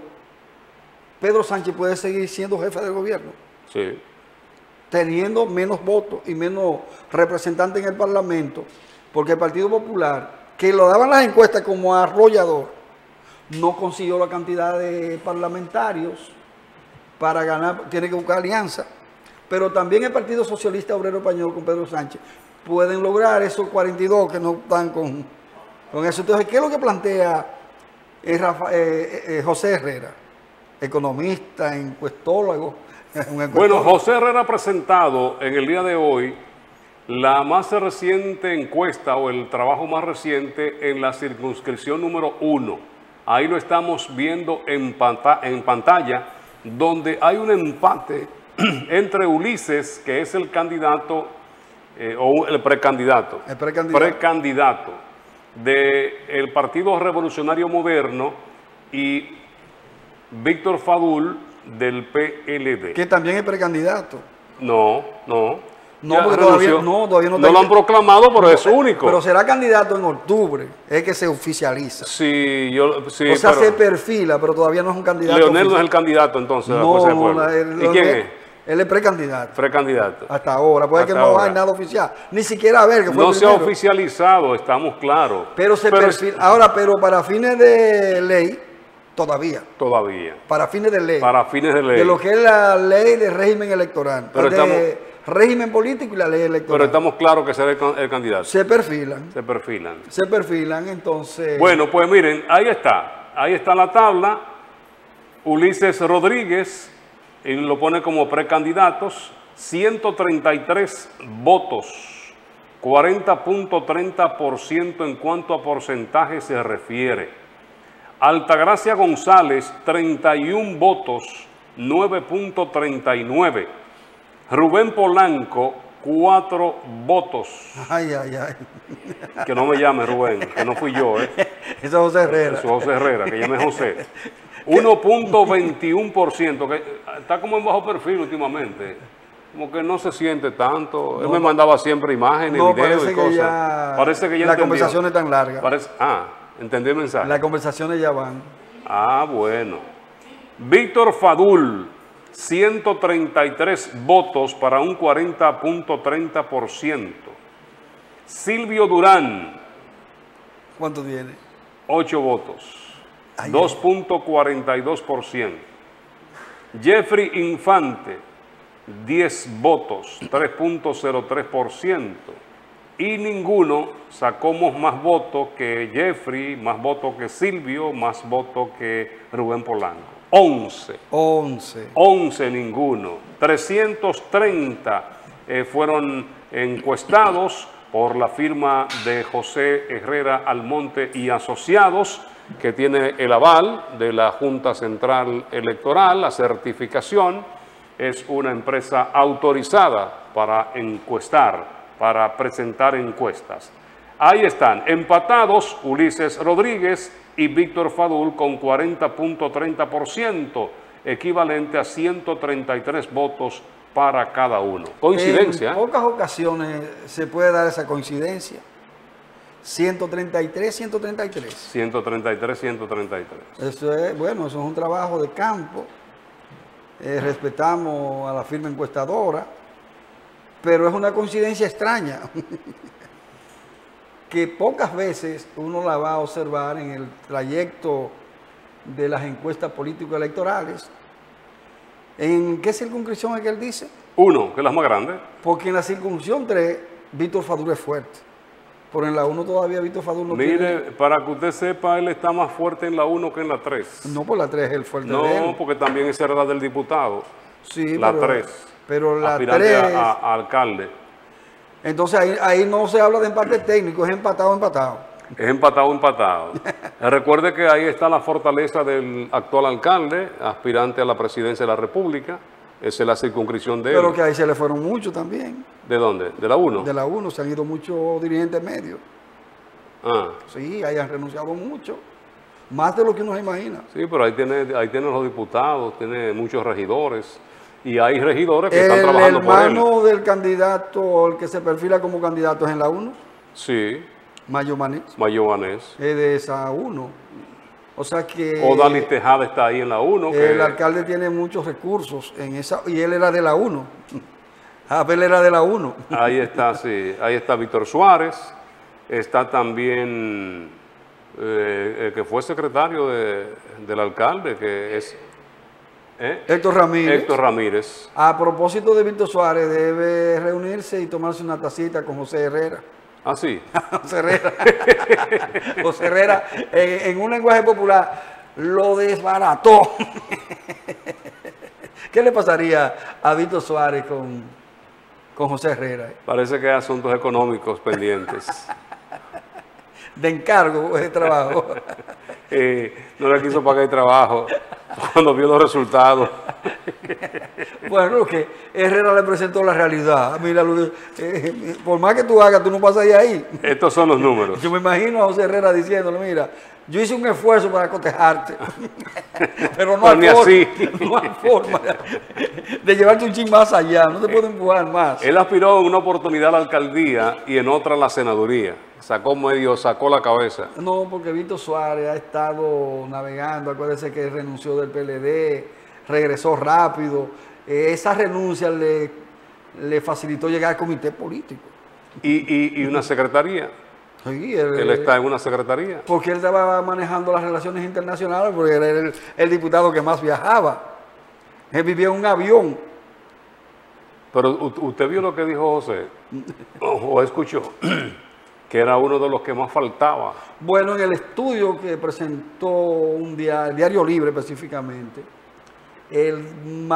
Pedro Sánchez puede seguir siendo jefe del gobierno, Sí. teniendo menos votos y menos representantes en el Parlamento, porque el Partido Popular, que lo daban las encuestas como arrollador, no consiguió la cantidad de parlamentarios para ganar, tiene que buscar alianza. Pero también el Partido Socialista Obrero Español con Pedro Sánchez pueden lograr esos cuarenta y dos que no están con, con eso. Entonces, ¿qué es lo que plantea eh, Rafa- eh, eh, José Herrera? Economista, encuestólogo. un encuestólogo. Bueno, José Herrera ha presentado en el día de hoy la más reciente encuesta o el trabajo más reciente en la circunscripción número uno. Ahí lo estamos viendo en, panta- en pantalla, donde hay un empate entre Ulises, que es el candidato, eh, o el precandidato, El precandidato. precandidato del Partido Revolucionario Moderno, y Víctor Fadul del P L D. Que también es precandidato. No, no. No, Ya porque renunció. todavía no, todavía no No está- lo han proclamado, pero es único. Pero será candidato en octubre, es que se oficializa. Sí, yo, sí, o sea, pero se perfila, pero todavía no es un candidato. Leonel no es oficial. el candidato entonces de la No, Fuerza del no, Pueblo. la- el- ¿Y Leonel- quién es? Él es precandidato. Precandidato. Hasta ahora, puede que Hasta no ahora. hay nada oficial. Ni siquiera a ver que fue No el se ha primero. oficializado, estamos claros. Pero se perfila. Ahora, pero para fines de ley, todavía. Todavía. Para fines de ley. Para fines de ley. De lo que es la ley de régimen electoral. Pero de estamos- régimen político y la ley electoral. Pero estamos claros que será el, can- el candidato. Se perfilan. Se perfilan. Se perfilan, entonces. Bueno, pues miren, ahí está. Ahí está la tabla. Ulises Rodríguez, y lo pone como precandidatos, ciento treinta y tres votos cuarenta punto treinta por ciento en cuanto a porcentaje se refiere. Altagracia González, treinta y un votos, nueve punto treinta y nueve. Rubén Polanco, cuatro votos. Ay, ay, ay. Que no me llame Rubén, que no fui yo, ¿eh? Eso es José Herrera. Eso es José Herrera, que llame José. uno punto veintiuno por ciento, que está como en bajo perfil últimamente. Como que no se siente tanto. Él No, me mandaba siempre imágenes, No, videos parece y que cosas. ya, Parece que ya la entendió. conversación es tan larga. Parece, ah, entendí el mensaje. Las conversaciones ya van. Ah, bueno. Víctor Fadul, ciento treinta y tres votos para un cuarenta punto treinta por ciento. Silvio Durán, ¿Cuánto tiene? ocho votos, Ay, dos punto cuarenta y dos por ciento. Jeffrey Infante, diez votos, tres punto cero tres por ciento. Y ninguno sacamos más votos que Jeffrey, más votos que Silvio, más votos que Rubén Polanco. once. once. once ninguno. trescientos treinta eh, fueron encuestados por la firma de José Herrera Almonte y Asociados, que tiene el aval de la Junta Central Electoral, la certificación. Es una empresa autorizada para encuestar, para presentar encuestas. Ahí están, empatados Ulises Rodríguez y Víctor Fadul con cuarenta punto treinta por ciento, equivalente a ciento treinta y tres votos para cada uno. Coincidencia. En pocas ocasiones se puede dar esa coincidencia. ciento treinta y tres, ciento treinta y tres. ciento treinta y tres, ciento treinta y tres. Eso es, bueno, eso es un trabajo de campo. Eh, respetamos a la firma encuestadora, pero es una coincidencia extraña que pocas veces uno la va a observar en el trayecto de las encuestas político-electorales. ¿En qué circunscripción es que él dice? Uno, que es la más grande. Porque en la circunscripción tres, Víctor Fadul es fuerte. Pero en la uno todavía Víctor Fadul no Mire, tiene... para que usted sepa, él está más fuerte en la uno que en la tres. No, por la tres es el fuerte No, de él. porque también esa era la del diputado. Sí, la pero, tres. Pero la aspirante tres... a, a- a alcalde. Entonces ahí, ahí no se habla de empate técnico, es empatado, empatado. Es empatado, empatado. Recuerde que ahí está la fortaleza del actual alcalde, aspirante a la presidencia de la República. Esa es la circunscripción de él. Pero que ahí se le fueron muchos también. ¿De dónde? ¿De la uno? De la uno se han ido muchos dirigentes medios. Ah, Sí, ahí han renunciado mucho. Más de lo que uno se imagina. sí, pero ahí tiene, ahí tiene los diputados, tiene muchos regidores. Y hay regidores que están El trabajando por él. hermano del candidato, el que se perfila como candidato es en la uno, Sí, Mayo Manés, Mayobanés. es de esa uno. O sea que Odalis Tejada está ahí en la uno. que- el alcalde tiene muchos recursos en esa, y él era de la uno. Abel era de la uno. Ahí está, sí. Ahí está Víctor Suárez. Está también eh, el que fue secretario de- del alcalde, que es ¿eh? Héctor Ramírez. Héctor Ramírez. A propósito de Víctor Suárez, debe reunirse y tomarse una tacita con José Herrera. Ah, sí. José Herrera, José Herrera en, en un lenguaje popular, lo desbarató. ¿Qué le pasaría a Víctor Suárez con, con José Herrera? Parece que hay asuntos económicos pendientes. De encargo de trabajo. Eh, no le quiso pagar el trabajo cuando vio los resultados. Bueno, que Herrera le presentó la realidad. Mira, lo de- eh, por más que tú hagas, tú no pasas de ahí. Estos son los números. Yo me imagino a José Herrera diciéndole, mira, yo hice un esfuerzo para cotejarte, pero no Pero hay, ni forma, así. no hay forma de llevarte un chin más allá, no te puedo empujar más. Él aspiró en una oportunidad a la alcaldía y en otra a la senaduría. Sacó medio, sacó la cabeza. No, porque Víctor Suárez ha estado navegando, acuérdese que renunció del P L D, regresó rápido, eh, esa renuncia le, le facilitó llegar al comité político. Y, y, y una secretaría. Sí, él, Él está en una secretaría. porque él estaba manejando las relaciones internacionales, porque era el, el diputado que más viajaba. Él vivía en un avión. Pero u- usted vio lo que dijo José, o, o escuchó, que era uno de los que más faltaba. Bueno, en el estudio que presentó un diario, el Diario Libre específicamente, el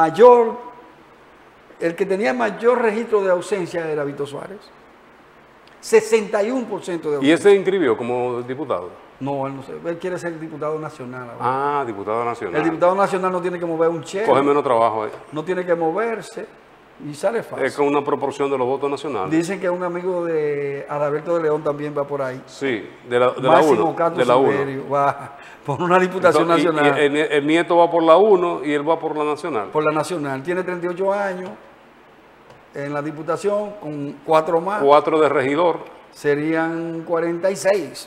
mayor, el que tenía mayor registro de ausencia era Víctor Suárez. sesenta y uno por ciento de ¿Y ausencia. ese inscribió como diputado? No, él no sé, él quiere ser diputado nacional ahora. Ah, diputado nacional. El diputado nacional no tiene que mover un cheque, Coge menos trabajo ahí. no tiene que moverse y sale fácil. Es con una proporción de los votos nacionales. Dicen que un amigo de Adalberto de León también va por ahí. Sí, de la, de la Máximo uno. Cato De la uno. Silverio va por una diputación Entonces, y- y nacional. el, el nieto va por la uno y él va por la nacional. Por la nacional. Tiene treinta y ocho años en la diputación, con cuatro más. Cuatro de regidor. Serían cuarenta y seis.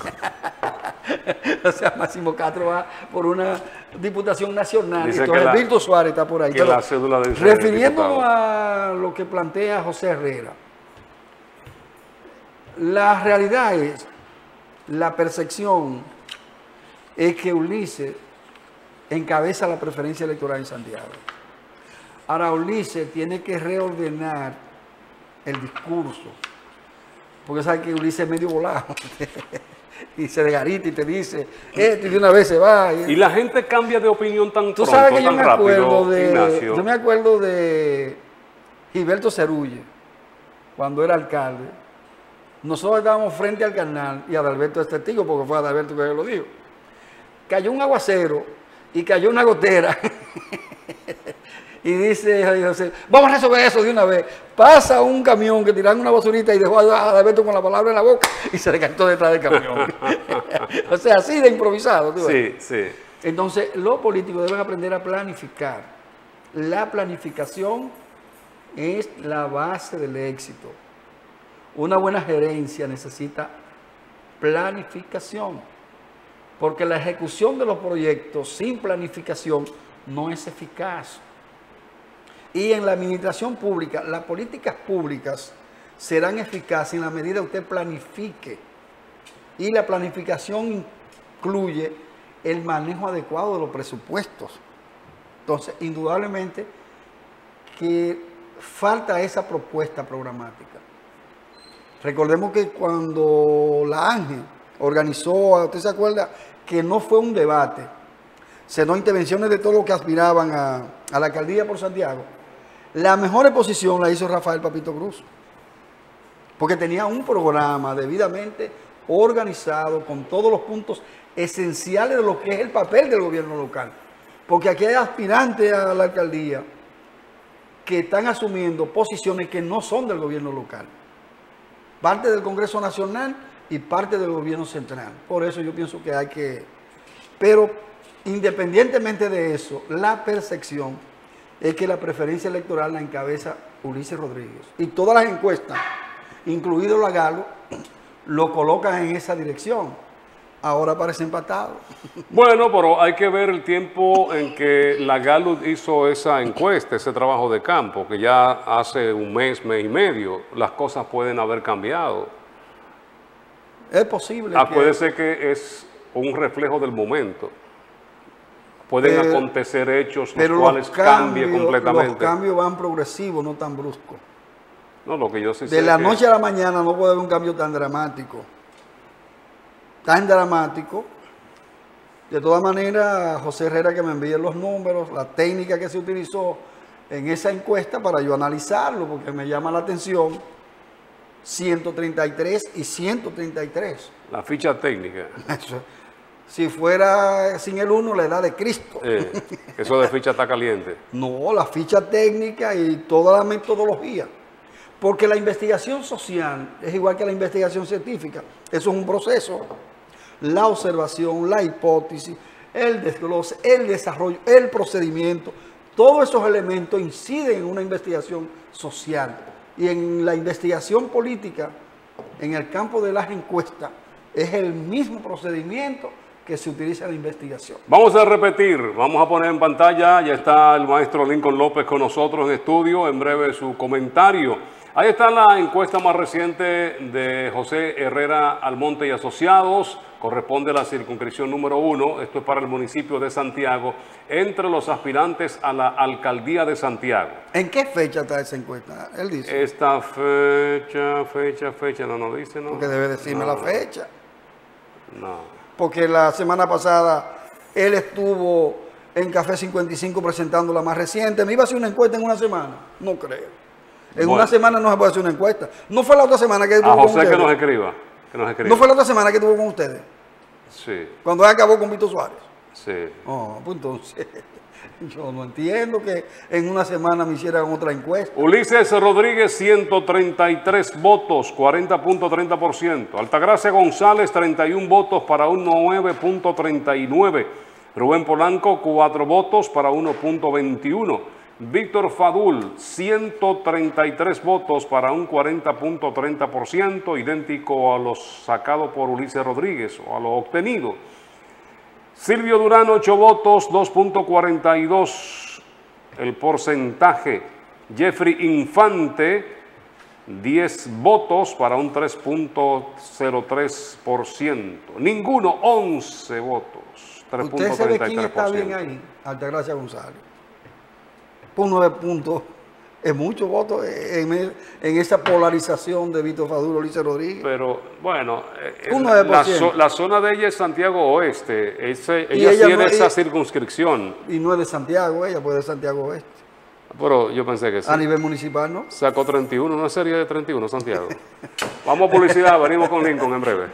O sea, Máximo Castro va por una diputación nacional. Dice Entonces, que la- Víctor Suárez está por ahí. que Pero la cédula de ese refiriéndonos diputado. a lo que plantea José Herrera, la realidad es, la percepción es que Ulises encabeza la preferencia electoral en Santiago. Ahora Ulises tiene que reordenar el discurso, porque sabe que Ulises es medio volado y se desgarita y te dice esto y de una vez se va. Y la gente cambia de opinión tan Tú pronto, sabes que yo tan me rápido, acuerdo de, Ignacio. yo me acuerdo de Gilberto Cerulle, cuando era alcalde. Nosotros estábamos frente al canal y Adalberto es testigo porque fue Adalberto que lo dijo. Cayó un aguacero y cayó una gotera. Y dice José, vamos a resolver eso de una vez. Pasa un camión que tiran una basurita y dejó a Adalberto con la palabra en la boca y se le cayó detrás del camión. O sea, así de improvisado. ¿Tú ves? Sí, sí. Entonces, los políticos deben aprender a planificar. La planificación es la base del éxito. Una buena gerencia necesita planificación, porque la ejecución de los proyectos sin planificación no es eficaz. Y en la administración pública, las políticas públicas serán eficaces en la medida que usted planifique. Y la planificación incluye el manejo adecuado de los presupuestos. Entonces, indudablemente que falta esa propuesta programática. Recordemos que cuando la ANGE organizó, ¿usted se acuerda? Que no fue un debate, sino intervenciones de todos los que aspiraban a, a la alcaldía por Santiago. La mejor exposición la hizo Rafael Papito Cruz, porque tenía un programa debidamente organizado con todos los puntos esenciales de lo que es el papel del gobierno local. Porque aquí hay aspirantes a la alcaldía que están asumiendo posiciones que no son del gobierno local. Parte del Congreso Nacional y parte del gobierno central. Por eso yo pienso que hay que... Pero independientemente de eso, la percepción es que la preferencia electoral la encabeza Ulises Rodríguez. Y todas las encuestas, incluido la Galo, lo colocan en esa dirección. Ahora parece empatado. Bueno, pero hay que ver el tiempo en que la Gallup hizo esa encuesta, ese trabajo de campo, que ya hace un mes, mes y medio, las cosas pueden haber cambiado. Es posible Ah, que... puede ser que es un reflejo del momento. Pueden Pero- acontecer hechos Pero los cuales los cambie cambios, completamente. los cambios van progresivos, no tan bruscos. No, lo que yo sí sé De la que- noche a la mañana no puede haber un cambio tan dramático. Tan dramático. De todas maneras, José Herrera que me envíe los números, la técnica que se utilizó en esa encuesta para yo analizarlo, porque me llama la atención ciento treinta y tres y ciento treinta y tres. La ficha técnica. Eso, si fuera sin el uno, la edad de Cristo. Eh, eso de ficha está caliente. No, la ficha técnica y toda la metodología. Porque la investigación social es igual que la investigación científica. Eso es un proceso. La observación, la hipótesis, el desglose, el desarrollo, el procedimiento, todos esos elementos inciden en una investigación social. Y en la investigación política, en el campo de las encuestas, es el mismo procedimiento que se utiliza en la investigación. Vamos a repetir, vamos a poner en pantalla, ya está el maestro Lincoln López con nosotros en estudio, en breve su comentario. Ahí está la encuesta más reciente de José Herrera Almonte y Asociados, corresponde a la circunscripción número uno, esto es para el municipio de Santiago, entre los aspirantes a la alcaldía de Santiago. ¿En qué fecha está esa encuesta? Él dice. Esta fecha, fecha, fecha, no nos dice, ¿no? Porque debe decirme No, la fecha. No. Porque la semana pasada él estuvo en Café cincuenta y cinco presentando la más reciente. ¿Me iba a hacer una encuesta en una semana? No creo. En Bueno. una semana no se puede hacer una encuesta. ¿No fue la otra semana que A estuvo con José que ustedes? nos escriba. Que nos escriba. ¿No fue la otra semana que estuvo con ustedes? Sí, Cuando él acabó con Vito Suárez. sí. Oh, pues entonces, yo no entiendo que en una semana me hicieran otra encuesta. Ulises Rodríguez, ciento treinta y tres votos, cuarenta punto treinta por ciento. Altagracia González, treinta y uno votos para un nueve punto treinta y nueve. Rubén Polanco, cuatro votos para uno punto veintiuno. Víctor Fadul, ciento treinta y tres votos para un cuarenta punto treinta por ciento, idéntico a los sacados por Ulises Rodríguez o a lo obtenido. Silvio Durán, ocho votos, dos punto cuarenta y dos el porcentaje. Jeffrey Infante, diez votos para un tres punto cero tres por ciento. Ninguno, once votos, tres punto ¿Usted sabe treinta y quién tres está por bien ciento. ahí? Altagracia González. Por nueve puntos. Es mucho voto en, en esa polarización de Víctor Fadul, Ulises Rodríguez. Pero bueno, eh, Un la, nueve por ciento. zo- la zona de ella es Santiago Oeste. Ese, Y ella ella tiene no- esa y- circunscripción. Y no es de Santiago, ella puede de Santiago Oeste. Pero yo pensé que sí. A nivel municipal, ¿no? Sacó treinta y uno, una serie de treinta y uno, Santiago. Vamos a publicidad, venimos con Lincoln en breve.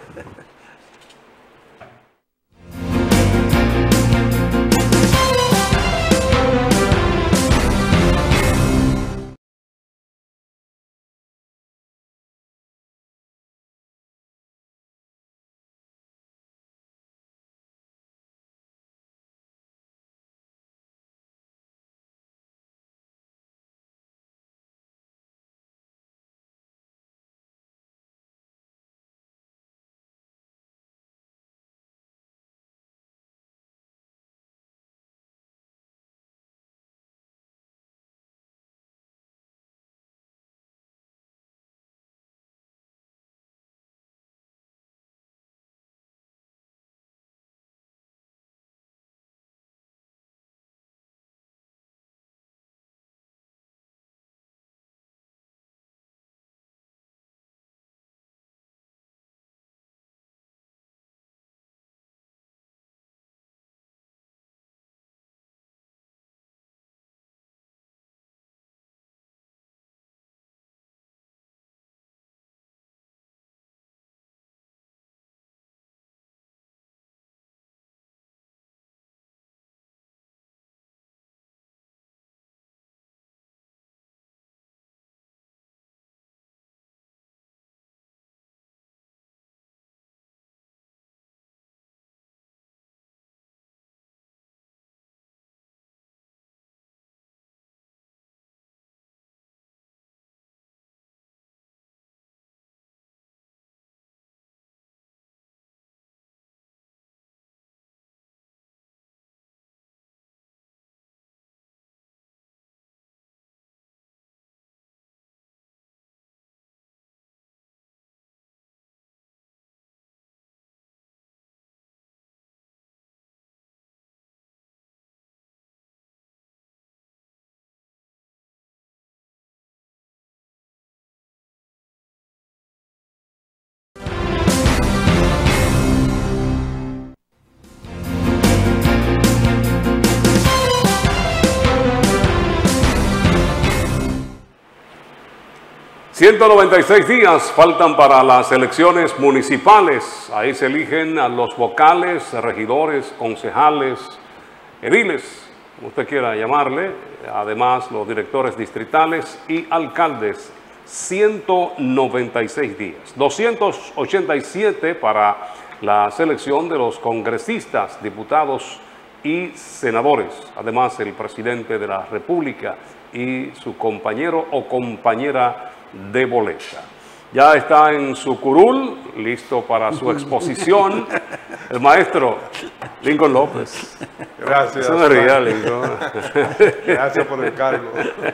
ciento noventa y seis días faltan para las elecciones municipales. Ahí se eligen a los vocales, regidores, concejales, ediles, como usted quiera llamarle, además los directores distritales y alcaldes. ciento noventa y seis días. doscientos ochenta y siete para la selección de los congresistas, diputados y senadores. Además, el presidente de la República y su compañero o compañera de boleta. Ya está en su curul, listo para su exposición, el maestro Lincoln López. Gracias. Se me ría, Lincoln. Gracias por el cargo.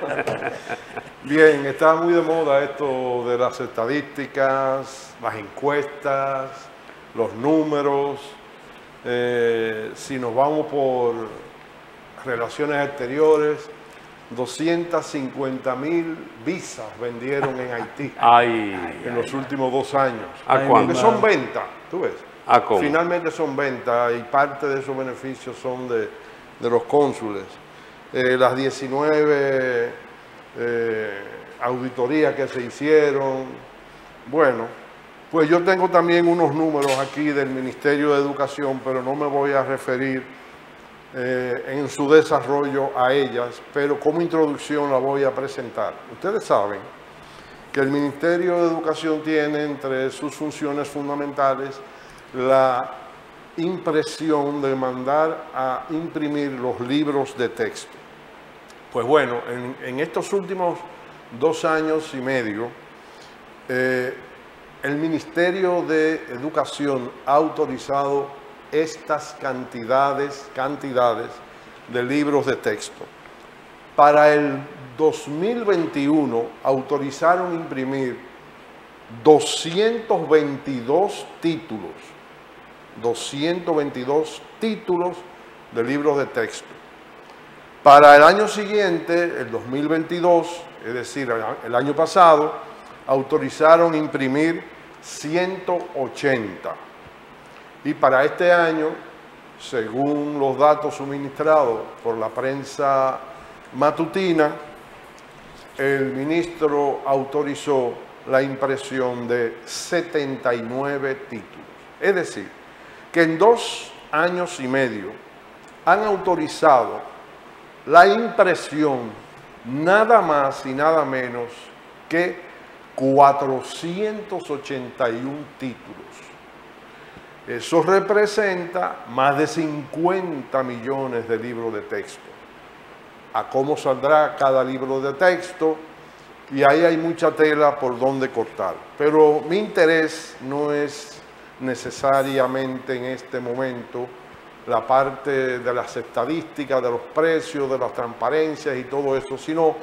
Bien, está muy de moda esto de las estadísticas, las encuestas, los números. Eh, si nos vamos por relaciones exteriores, doscientas cincuenta mil visas vendieron en Haití Ay, en los últimos dos años. ¿A Porque cuánto? son ventas, tú ves. ¿A cómo? Finalmente son ventas y parte de esos beneficios son de, de los cónsules. Eh, las diecinueve eh, auditorías que se hicieron. Bueno, pues yo tengo también unos números aquí del Ministerio de Educación, pero no me voy a referir eh, en su desarrollo a ellas, pero como introducción la voy a presentar. Ustedes saben que el Ministerio de Educación tiene entre sus funciones fundamentales la impresión de mandar a imprimir los libros de texto. Pues bueno, en, en estos últimos dos años y medio, eh, el Ministerio de Educación ha autorizado estas cantidades, cantidades de libros de texto. Para el dos mil veintiuno autorizaron imprimir doscientos veintidós títulos, doscientos veintidós títulos de libros de texto. Para el año siguiente, el dos mil veintidós, es decir, el año pasado, autorizaron imprimir ciento ochenta. Y para este año, según los datos suministrados por la prensa matutina, el ministro autorizó la impresión de setenta y nueve títulos. Es decir, que en dos años y medio han autorizado la impresión nada más y nada menos que cuatrocientos ochenta y uno títulos. Eso representa más de cincuenta millones de libros de texto. A cómo saldrá cada libro de texto, y ahí hay mucha tela por donde cortar. Pero mi interés no es necesariamente en este momento la parte de las estadísticas, de los precios, de las transparencias y todo eso, sino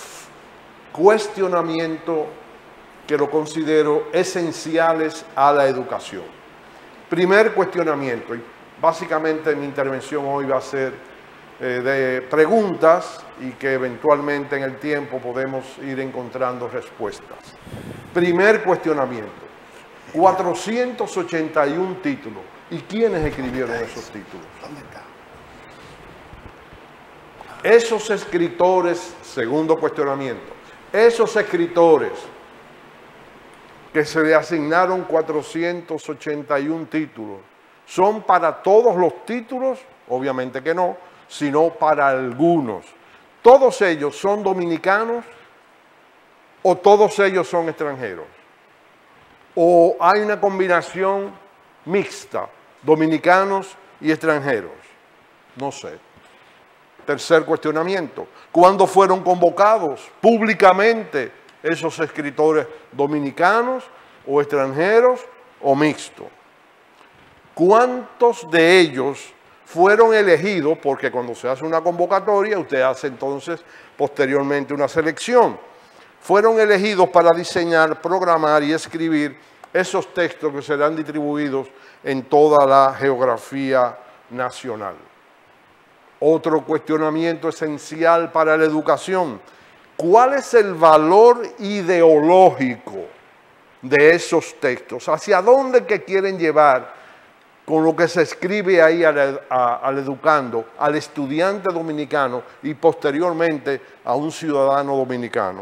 cuestionamiento que lo considero esenciales a la educación. Primer cuestionamiento, y básicamente mi intervención hoy va a ser eh, de preguntas y que eventualmente en el tiempo podemos ir encontrando respuestas. Primer cuestionamiento, cuatrocientos ochenta y uno títulos. ¿Y quiénes escribieron esos títulos? Esos escritores, segundo cuestionamiento, esos escritores que se le asignaron cuatrocientos ochenta y uno títulos, ¿son para todos los títulos? Obviamente que no, sino para algunos. ¿Todos ellos son dominicanos o todos ellos son extranjeros? ¿O hay una combinación mixta, dominicanos y extranjeros? No sé. Tercer cuestionamiento, ¿cuándo fueron convocados públicamente esos escritores dominicanos o extranjeros o mixtos? ¿Cuántos de ellos fueron elegidos? Porque cuando se hace una convocatoria, usted hace entonces posteriormente una selección. Fueron elegidos para diseñar, programar y escribir esos textos que serán distribuidos en toda la geografía nacional. Otro cuestionamiento esencial para la educación. ¿Cuál es el valor ideológico de esos textos? ¿Hacia dónde que quieren llevar con lo que se escribe ahí al, a, al educando, al estudiante dominicano y posteriormente a un ciudadano dominicano?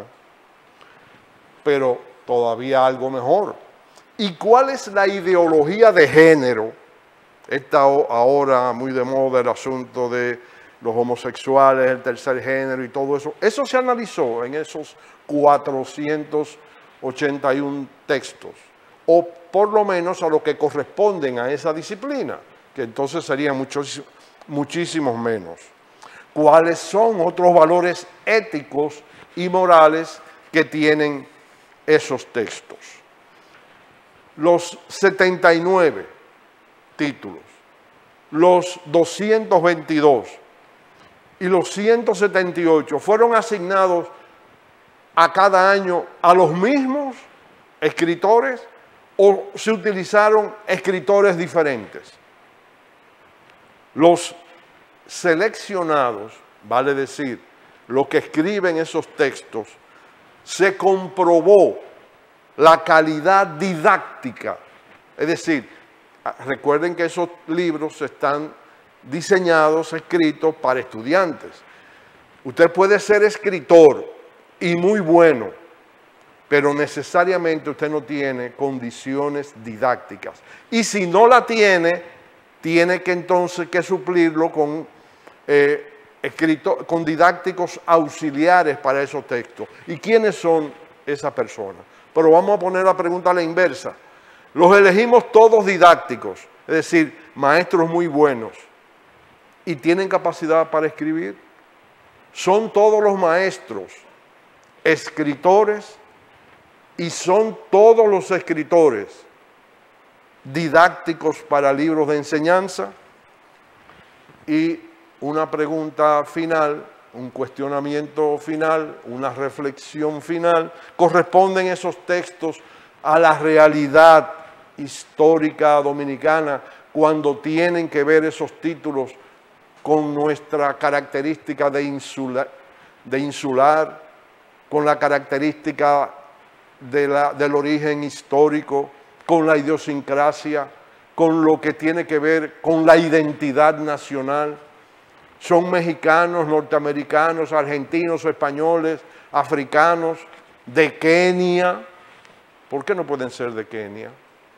Pero todavía algo mejor. ¿Y cuál es la ideología de género? Está ahora muy de moda el asunto de los homosexuales, el tercer género y todo eso. Eso se analizó en esos cuatrocientos ochenta y uno textos, o por lo menos a lo que corresponden a esa disciplina, que entonces serían muchos, muchísimos menos. ¿Cuáles son otros valores éticos y morales que tienen esos textos? Los setenta y nueve títulos, los doscientos veintidós y los ciento setenta y ocho fueron asignados a cada año a los mismos escritores o se utilizaron escritores diferentes. Los seleccionados, vale decir, los que escriben esos textos, se comprobó la calidad didáctica. Es decir, recuerden que esos libros están diseñados, escritos para estudiantes. Usted puede ser escritor y muy bueno, pero necesariamente usted no tiene condiciones didácticas. Y si no la tiene, tiene que entonces que suplirlo con, eh, escrito, con didácticos auxiliares para esos textos. ¿Y quiénes son esas personas? Pero vamos a poner la pregunta a la inversa. Los elegimos todos didácticos, es decir, maestros muy buenos, y tienen capacidad para escribir. Son todos los maestros escritores y son todos los escritores didácticos para libros de enseñanza. Y una pregunta final, un cuestionamiento final, una reflexión final. ¿Corresponden esos textos a la realidad histórica dominicana cuando tienen que ver esos títulos con nuestra característica de insular, de insular con la característica de la, del origen histórico, con la idiosincrasia, con lo que tiene que ver con la identidad nacional? Son mexicanos, norteamericanos, argentinos, españoles, africanos, de Kenia. ¿Por qué no pueden ser de Kenia?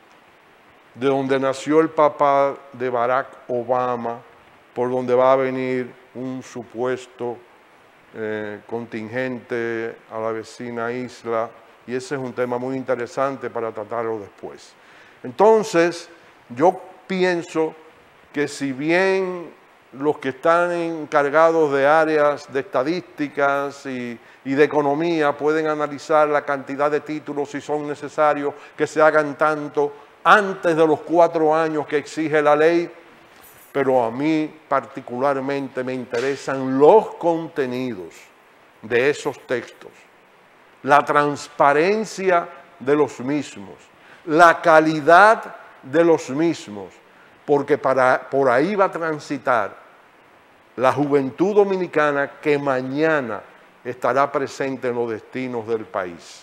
De donde nació el papá de Barack Obama, por donde va a venir un supuesto eh, contingente a la vecina isla, y ese es un tema muy interesante para tratarlo después. Entonces, yo pienso que si bien los que están encargados de áreas de estadísticas y, y de economía pueden analizar la cantidad de títulos si son necesarios que se hagan tanto antes de los cuatro años que exige la ley, pero a mí particularmente me interesan los contenidos de esos textos, la transparencia de los mismos, la calidad de los mismos, porque para, por ahí va a transitar la juventud dominicana que mañana estará presente en los destinos del país.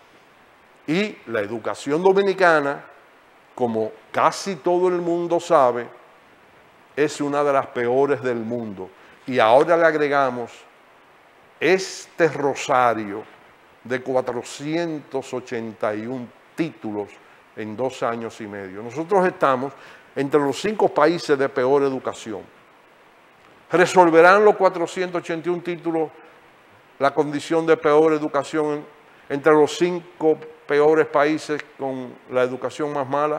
Y la educación dominicana, como casi todo el mundo sabe, es una de las peores del mundo. Y ahora le agregamos este rosario de cuatrocientos ochenta y uno títulos en dos años y medio. Nosotros estamos entre los cinco países de peor educación. ¿Resolverán los cuatrocientos ochenta y uno títulos la condición de peor educación entre los cinco peores países con la educación más mala?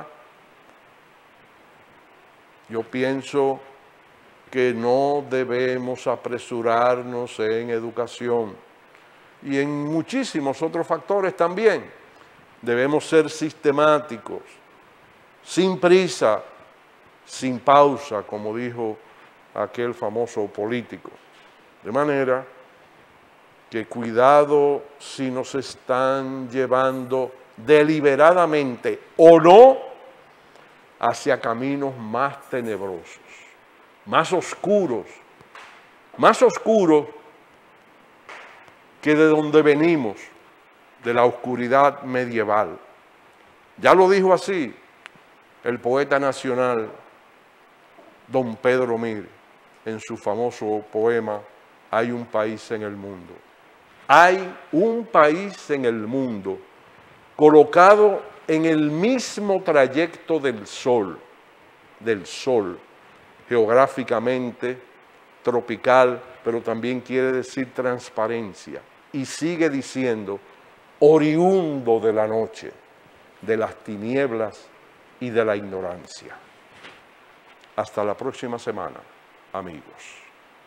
Yo pienso que no debemos apresurarnos en educación y en muchísimos otros factores también. Debemos ser sistemáticos, sin prisa, sin pausa, como dijo aquel famoso político. De manera que cuidado si nos están llevando deliberadamente o no hacia caminos más tenebrosos, más oscuros, más oscuros que de donde venimos, de la oscuridad medieval. Ya lo dijo así el poeta nacional don Pedro Mir en su famoso poema Hay un país en el mundo. Hay un país en el mundo colocado en el mismo trayecto del sol, del sol, geográficamente tropical, pero también quiere decir transparencia. Y sigue diciendo, oriundo de la noche, de las tinieblas y de la ignorancia. Hasta la próxima semana, amigos.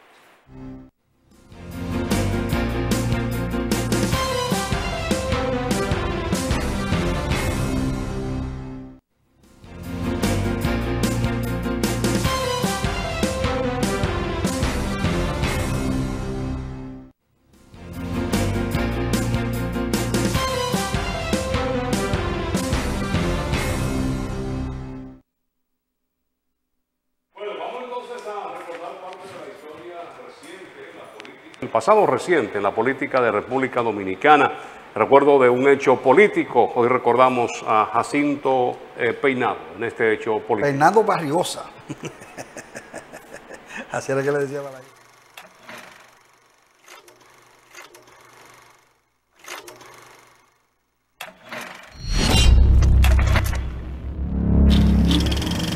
El pasado reciente en la política de República Dominicana, recuerdo de un hecho político, hoy recordamos a Jacinto eh, Peinado en este hecho político. Peinado Barriosa. Así era que le decía Balaguer.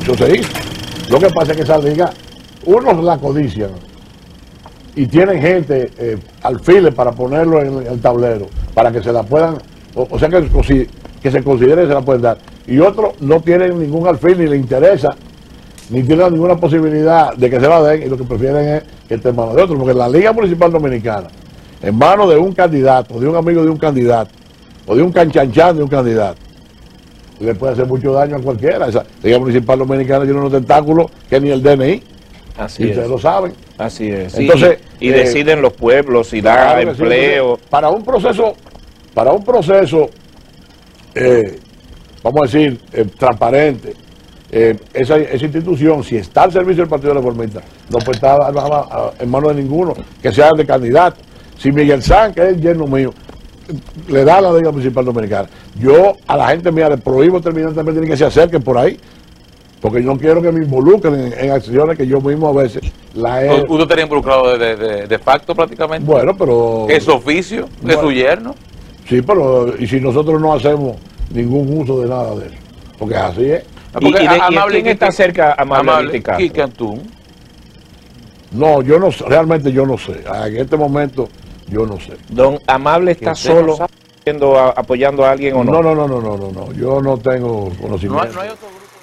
Eso se hizo. Lo que pasa es que esa liga, unos la codician y tienen gente, eh, alfiles para ponerlo en el tablero, para que se la puedan, o, o sea que, que se considere que se la pueden dar. Y otros no tienen ningún alfil, ni le interesa, ni tienen ninguna posibilidad de que se la den, y lo que prefieren es que esté en manos de otros, porque la Liga Municipal Dominicana, en manos de un candidato, de un amigo de un candidato, o de un canchanchan de un candidato, le puede hacer mucho daño a cualquiera. Esa Liga Municipal Dominicana tiene unos tentáculos que ni el D N I, Así y es. ustedes lo saben. Así es. Entonces, y, y eh, deciden los pueblos y da Claro que sí, empleo. entonces, para un proceso, para un proceso, eh, vamos a decir, eh, transparente, eh, esa, esa institución, si está al servicio del Partido Reformista, no puede estar a- a- a- en manos de ninguno, que sea de candidato. Si Miguel San, que es el yerno mío, le da a la Liga Municipal Dominicana, yo a la gente mía le prohíbo terminantemente que se acerquen por ahí, porque no quiero que me involucren en, en acciones que yo mismo a veces la he... Usted estaría involucrado de, de, de facto prácticamente. Bueno, pero... Es su oficio, es Bueno. su yerno. Sí, pero y si nosotros no hacemos ningún uso de nada de eso, porque así es. ¿Y, y de- y Amable, quién está Quique- cerca a Amable, Amable, Viti Castro? Quique Antún. No, yo no sé, realmente yo no sé. En este momento yo no sé. Don Amable está usted no solo sabe. yendo a- apoyando a alguien o no. No, no, no, no, no, no, no. Yo no tengo No conocimiento. hay, no hay otro grupo.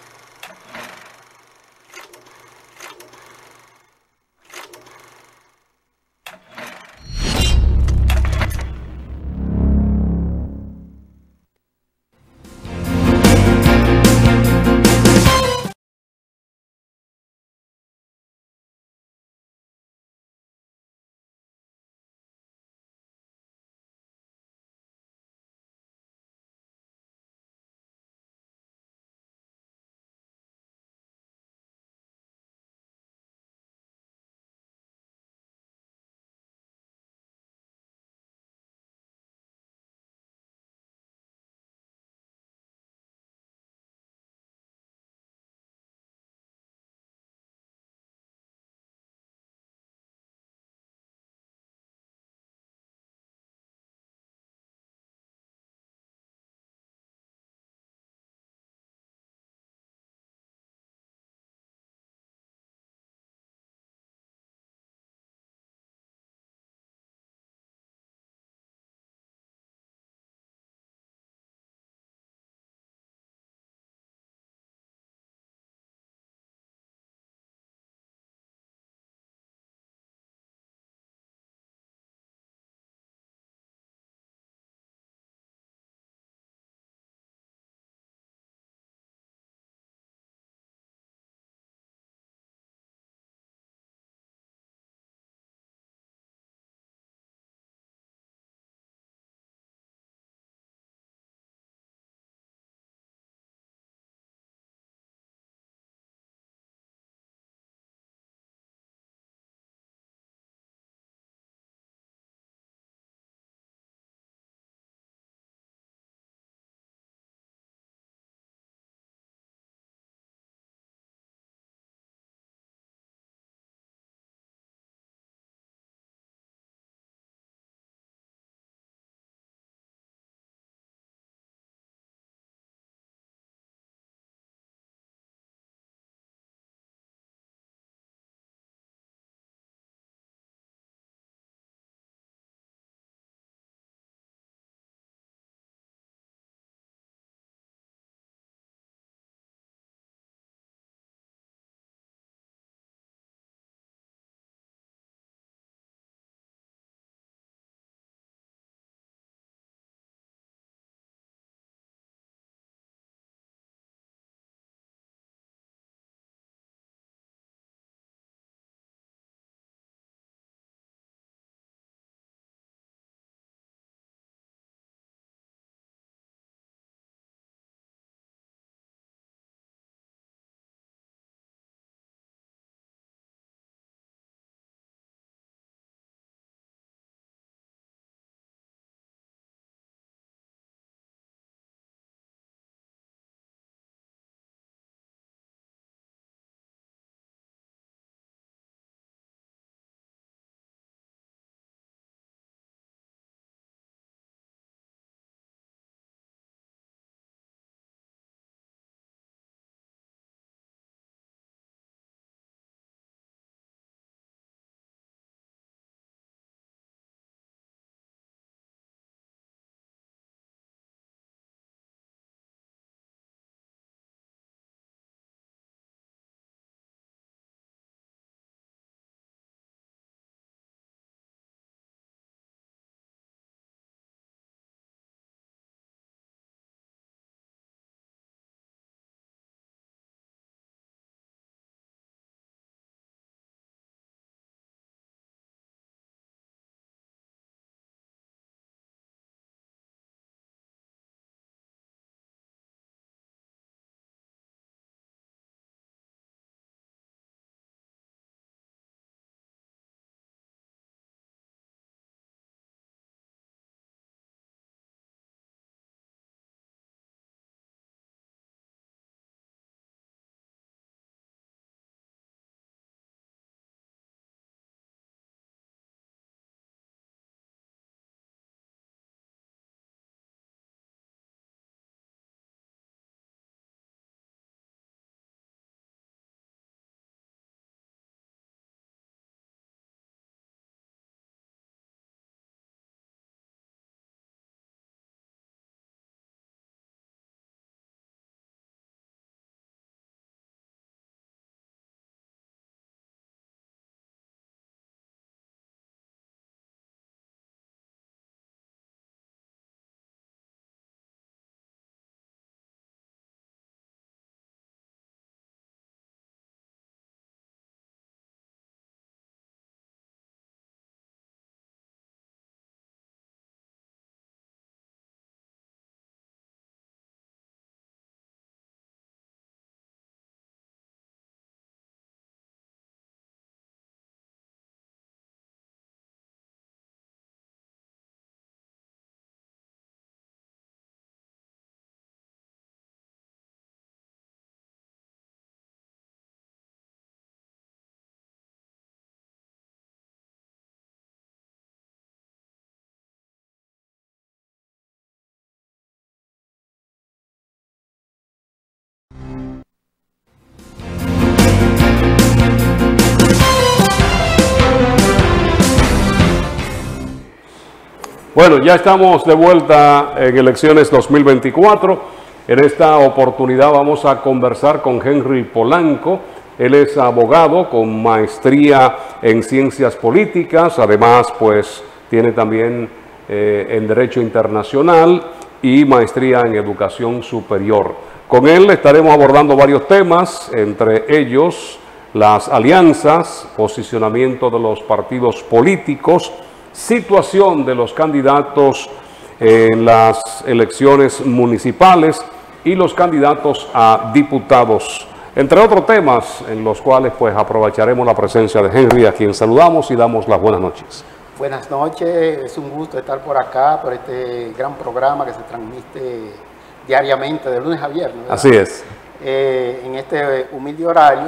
Bueno, ya estamos de vuelta en elecciones dos mil veinticuatro. En esta oportunidad vamos a conversar con Henry Polanco. Él es abogado con maestría en ciencias políticas. Además, pues, tiene también eh, en Derecho Internacional y maestría en Educación Superior. Con él estaremos abordando varios temas, entre ellos las alianzas, posicionamiento de los partidos políticos, situación de los candidatos en las elecciones municipales y los candidatos a diputados, entre otros temas en los cuales pues aprovecharemos la presencia de Henry, a quien saludamos y damos las buenas noches. Buenas noches, es un gusto estar por acá, por este gran programa que se transmite diariamente de lunes a viernes, ¿verdad? Así es. Eh, en este humilde horario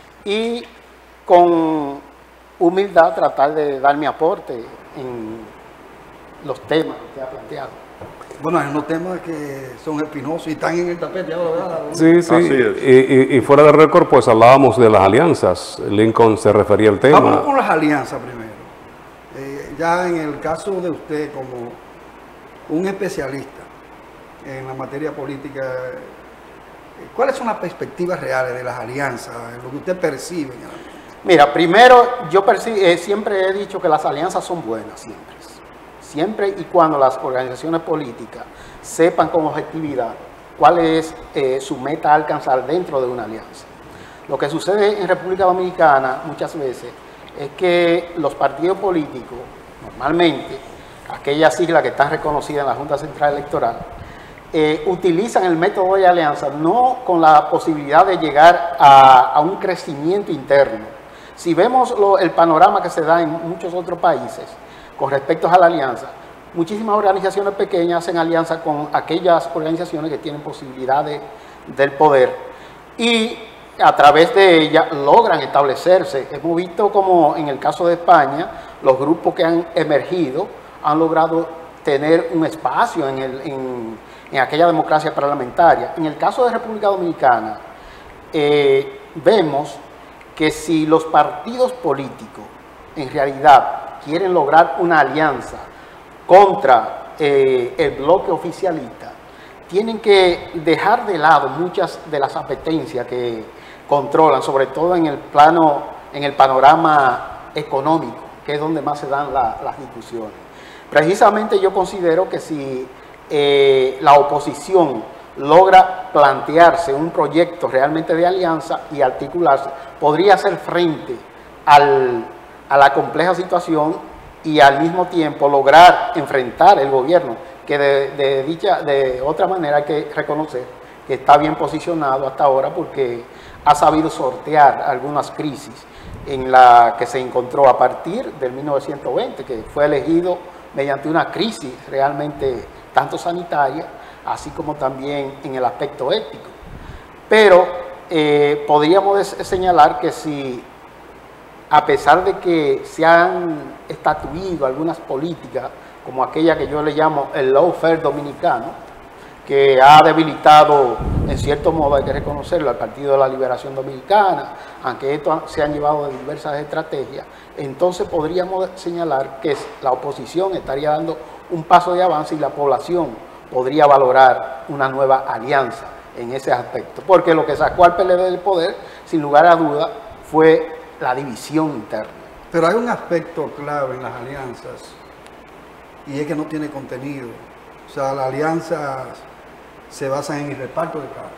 y con humildad tratar de dar mi aporte en los temas que ha planteado. Bueno, hay unos temas que son espinosos y están en el tapete ahora, ¿verdad? Sí, sí. Así es. Y, y- y fuera de récord, pues hablábamos de las alianzas. Lincoln se refería al tema. Vamos con las alianzas primero. Eh, ya en el caso de usted como un especialista en la materia política, eh, ¿cuáles son las perspectivas reales de las alianzas, lo que usted percibe? Mira, primero, yo perci- eh, siempre he dicho que las alianzas son buenas, siempre. Siempre y cuando las organizaciones políticas sepan con objetividad cuál es eh, su meta a alcanzar dentro de una alianza. Lo que sucede en República Dominicana muchas veces es que los partidos políticos, normalmente, aquellas siglas que están reconocidas en la Junta Central Electoral, eh, utilizan el método de alianza no con la posibilidad de llegar a, a un crecimiento interno. Si vemos lo- el panorama que se da en muchos otros países con respecto a la alianza, muchísimas organizaciones pequeñas hacen alianza con aquellas organizaciones que tienen posibilidades del poder y a través de ellas logran establecerse. Hemos visto como en el caso de España, los grupos que han emergido han logrado tener un espacio en, el, en, en aquella democracia parlamentaria. En el caso de República Dominicana, eh, vemos que si los partidos políticos en realidad quieren lograr una alianza contra eh, el bloque oficialista, tienen que dejar de lado muchas de las apetencias que controlan, sobre todo en el plano, en el panorama económico, que es donde más se dan la- las discusiones. Precisamente yo considero que si eh, la oposición logra plantearse un proyecto realmente de alianza y articularse, podría hacer frente al, a la compleja situación y al mismo tiempo lograr enfrentar el gobierno, que de, de dicha, de otra manera hay que reconocer que está bien posicionado hasta ahora porque ha sabido sortear algunas crisis en la que se encontró a partir del mil novecientos veinte, que fue elegido mediante una crisis realmente tanto sanitaria, así como también en el aspecto ético. Pero eh, podríamos des- señalar que si, a pesar de que se han estatuido algunas políticas, como aquella que yo le llamo el lawfare dominicano, que ha debilitado, en cierto modo hay que reconocerlo, al Partido de la Liberación Dominicana, aunque esto ha- se han llevado de diversas estrategias, entonces podríamos señalar que la oposición estaría dando un paso de avance y la población podría valorar una nueva alianza en ese aspecto, porque lo que sacó al P L D del poder, sin lugar a duda, fue la división interna. Pero hay un aspecto clave en las alianzas y es que no tiene contenido. O sea, las alianzas se basan en el reparto de cargos.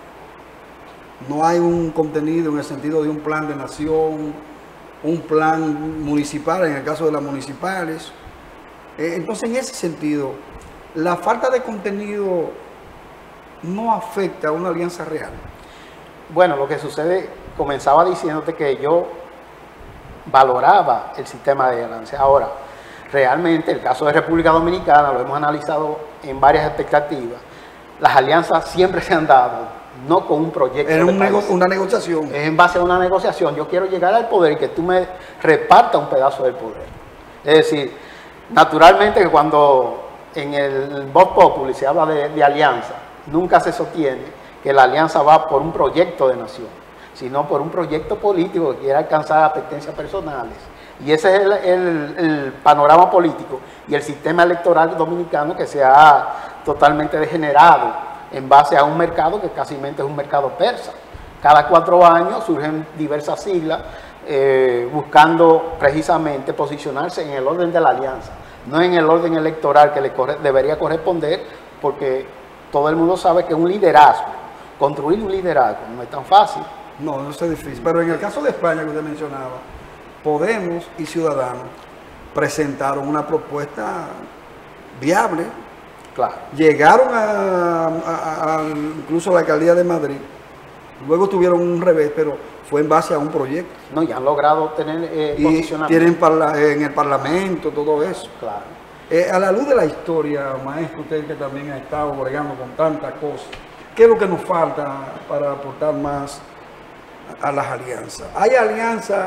No hay un contenido en el sentido de un plan de nación, un plan municipal, en el caso de las municipales. Eh, entonces, en ese sentido, la falta de contenido no afecta a una alianza real. Bueno, lo que sucede, comenzaba diciéndote que yo valoraba el sistema de alianza. Ahora, realmente el caso de República Dominicana lo hemos analizado en varias expectativas. Las alianzas siempre se han dado, no con un proyecto. Era de un país. nego- una negociación. Es en base a una negociación. Yo quiero llegar al poder y que tú me repartas un pedazo del poder. Es decir, naturalmente que cuando en el Vox Populi se habla de, de alianza, nunca se sostiene que la alianza va por un proyecto de nación, sino por un proyecto político que quiere alcanzar apetencias personales Y ese es el, el- el panorama político y el sistema electoral dominicano que se ha totalmente degenerado en base a un mercado que casi es un mercado persa. Cada cuatro años surgen diversas siglas eh, buscando precisamente posicionarse en el orden de la alianza, no en el orden electoral que le corre- debería corresponder, porque todo el mundo sabe que un liderazgo, construir un liderazgo no es tan fácil. No, no es difícil. Pero en el caso de España que usted mencionaba, Podemos y Ciudadanos presentaron una propuesta viable. Claro. Llegaron a, a- a- incluso a la alcaldía de Madrid. Luego tuvieron un revés, pero fue en base a un proyecto. No, ya han logrado tener eh, Y posicionamiento. tienen parla- en el Parlamento todo eso. Claro. Eh, a la luz de la historia, maestro, usted que también ha estado bregando con tantas cosas, ¿qué es lo que nos falta para aportar más a las alianzas? ¿Hay alianzas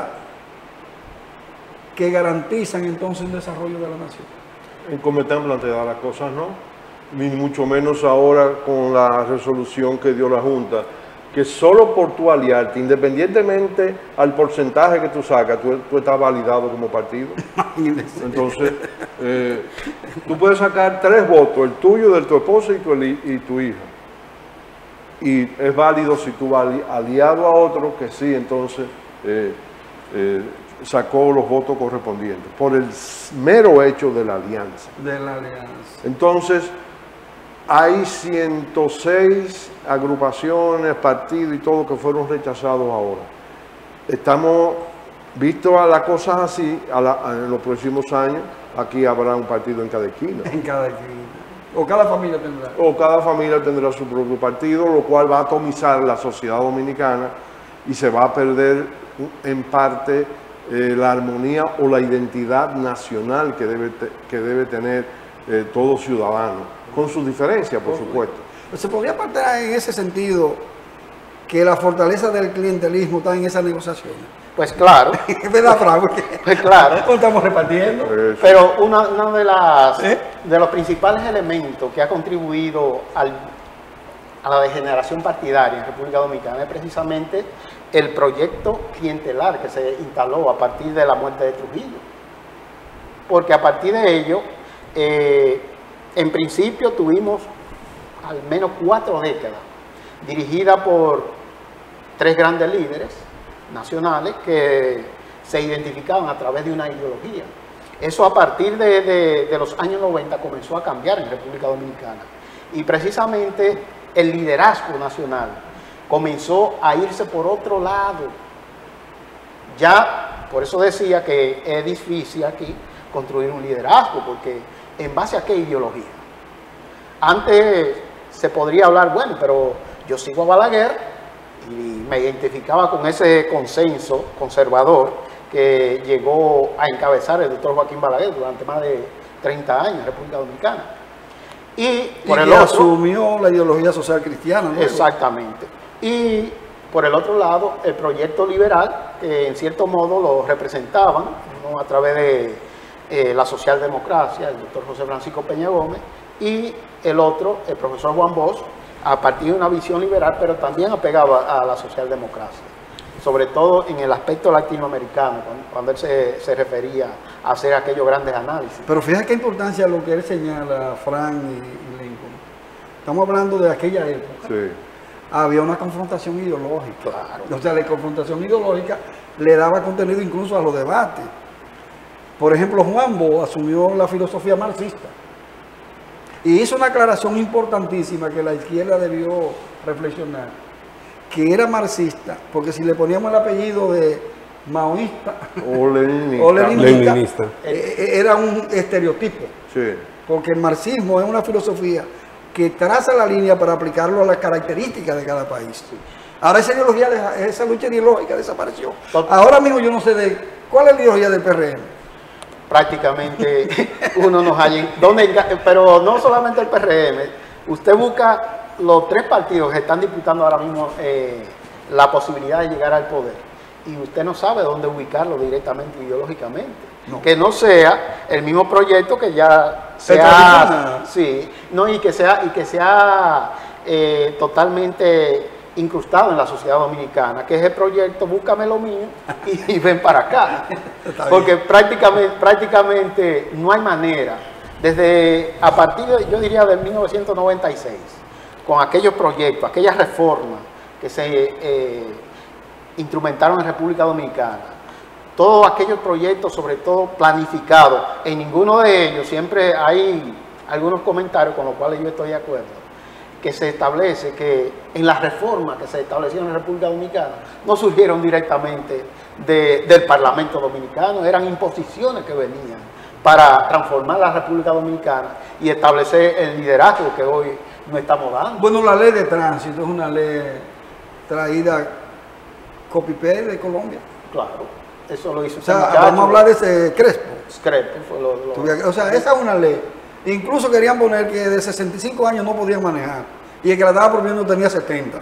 que garantizan entonces el desarrollo de la nación? En cómo están planteadas las cosas, no. Ni mucho menos ahora con la resolución que dio la Junta, que solo por tu aliarte, independientemente al porcentaje que tú sacas, tú, tú estás validado como partido. Entonces, eh, tú puedes sacar tres votos, el tuyo, del tu esposa y tu, eli- y tu hija. Y es válido si tú vas ali- aliado a otro que sí, entonces eh, eh, sacó los votos correspondientes, por el mero hecho de la alianza. De la alianza. Entonces, hay ciento seis agrupaciones, partidos y todo que fueron rechazados ahora. Estamos, visto a las cosas así, a la- a- en los próximos años, aquí habrá un partido en cada esquina. En cada esquina. O cada familia tendrá. O cada familia tendrá su propio partido, lo cual va a atomizar la sociedad dominicana y se va a perder en parte eh, la armonía o la identidad nacional que debe, te- que debe tener eh, todo ciudadano, con sus diferencias, por supuesto. Se podría partir en ese sentido que la fortaleza del clientelismo está en esas negociaciones. Pues claro, Es verdad, Franco. pues claro. ¿Cómo estamos repartiendo? Eh, Pero uno una de, las, ¿Eh? de los principales elementos que ha contribuido al- a la degeneración partidaria en República Dominicana es precisamente el proyecto clientelar que se instaló a partir de la muerte de Trujillo. Porque a partir de ello, eh, en principio tuvimos al menos cuatro décadas dirigida por tres grandes líderes nacionales que se identificaban a través de una ideología. Eso a partir de, de- de los años noventa comenzó a cambiar en República Dominicana. Y precisamente el liderazgo nacional comenzó a irse por otro lado. Ya, por eso decía que es difícil aquí construir un liderazgo, porque ¿en base a qué ideología? Antes se podría hablar, bueno, pero yo sigo a Balaguer y me identificaba con ese consenso conservador que llegó a encabezar el doctor Joaquín Balaguer durante más de treinta años en República Dominicana. Y por Y el que otro, asumió la ideología social cristiana. ¿no? exactamente. Y por el otro lado, el proyecto liberal, que en cierto modo lo representaban, ¿no? a través de eh, la socialdemocracia, el doctor José Francisco Peña Gómez, y el otro, el profesor Juan Bosch, a partir de una visión liberal, pero también apegado a, a la socialdemocracia, sobre todo en el aspecto latinoamericano, cuando, cuando él se, se refería a hacer aquellos grandes análisis. Pero fíjate qué importancia lo que él señala, Frank y y Lincoln. Estamos hablando de aquella época. Sí. Había una confrontación ideológica. Claro. O sea, la confrontación ideológica le daba contenido incluso a los debates. Por ejemplo, Juan Bosch asumió la filosofía marxista y hizo una aclaración importantísima que la izquierda debió reflexionar, que era marxista, porque si le poníamos el apellido de maoísta O leninista. o leninista, Leninista. eh, eh, era un estereotipo, Sí. porque el marxismo es una filosofía que traza la línea para aplicarlo a las características de cada país. Ahora esa ideología, deja- esa lucha ideológica desapareció. Ahora mismo yo no sé de cuál es la ideología del P R M. Prácticamente uno nos halla, ¿dónde enga- pero no solamente el P R M, usted busca los tres partidos que están disputando ahora mismo eh, la posibilidad de llegar al poder y usted no sabe dónde ubicarlo directamente ideológicamente. No. Que no sea el mismo proyecto que ya Se sea, tradiciona. sí, no, y que sea, y que sea eh, totalmente incrustado en la sociedad dominicana, que es el proyecto Búscame lo mío y, y ven para acá. Porque prácticamente, prácticamente no hay manera, desde a partir de, yo diría, de mil novecientos noventa y seis, con aquellos proyectos, aquellas reformas que se eh, instrumentaron en República Dominicana, todos aquellos proyectos, sobre todo planificados, en ninguno de ellos, siempre hay algunos comentarios con los cuales yo estoy de acuerdo, que se establece que en las reformas que se establecieron en la República Dominicana no surgieron directamente de, del Parlamento Dominicano, eran imposiciones que venían para transformar la República Dominicana y establecer el liderazgo que hoy no estamos dando. Bueno, la ley de tránsito es una ley traída copy-paste de Colombia. Claro, eso lo hizo. O sea, vamos a hablar de ese Crespo. Crespo fue lo, lo, o sea, esa es una ley. Incluso querían poner que de sesenta y cinco años no podían manejar. Y el que la estaba prohibiendo tenía setenta.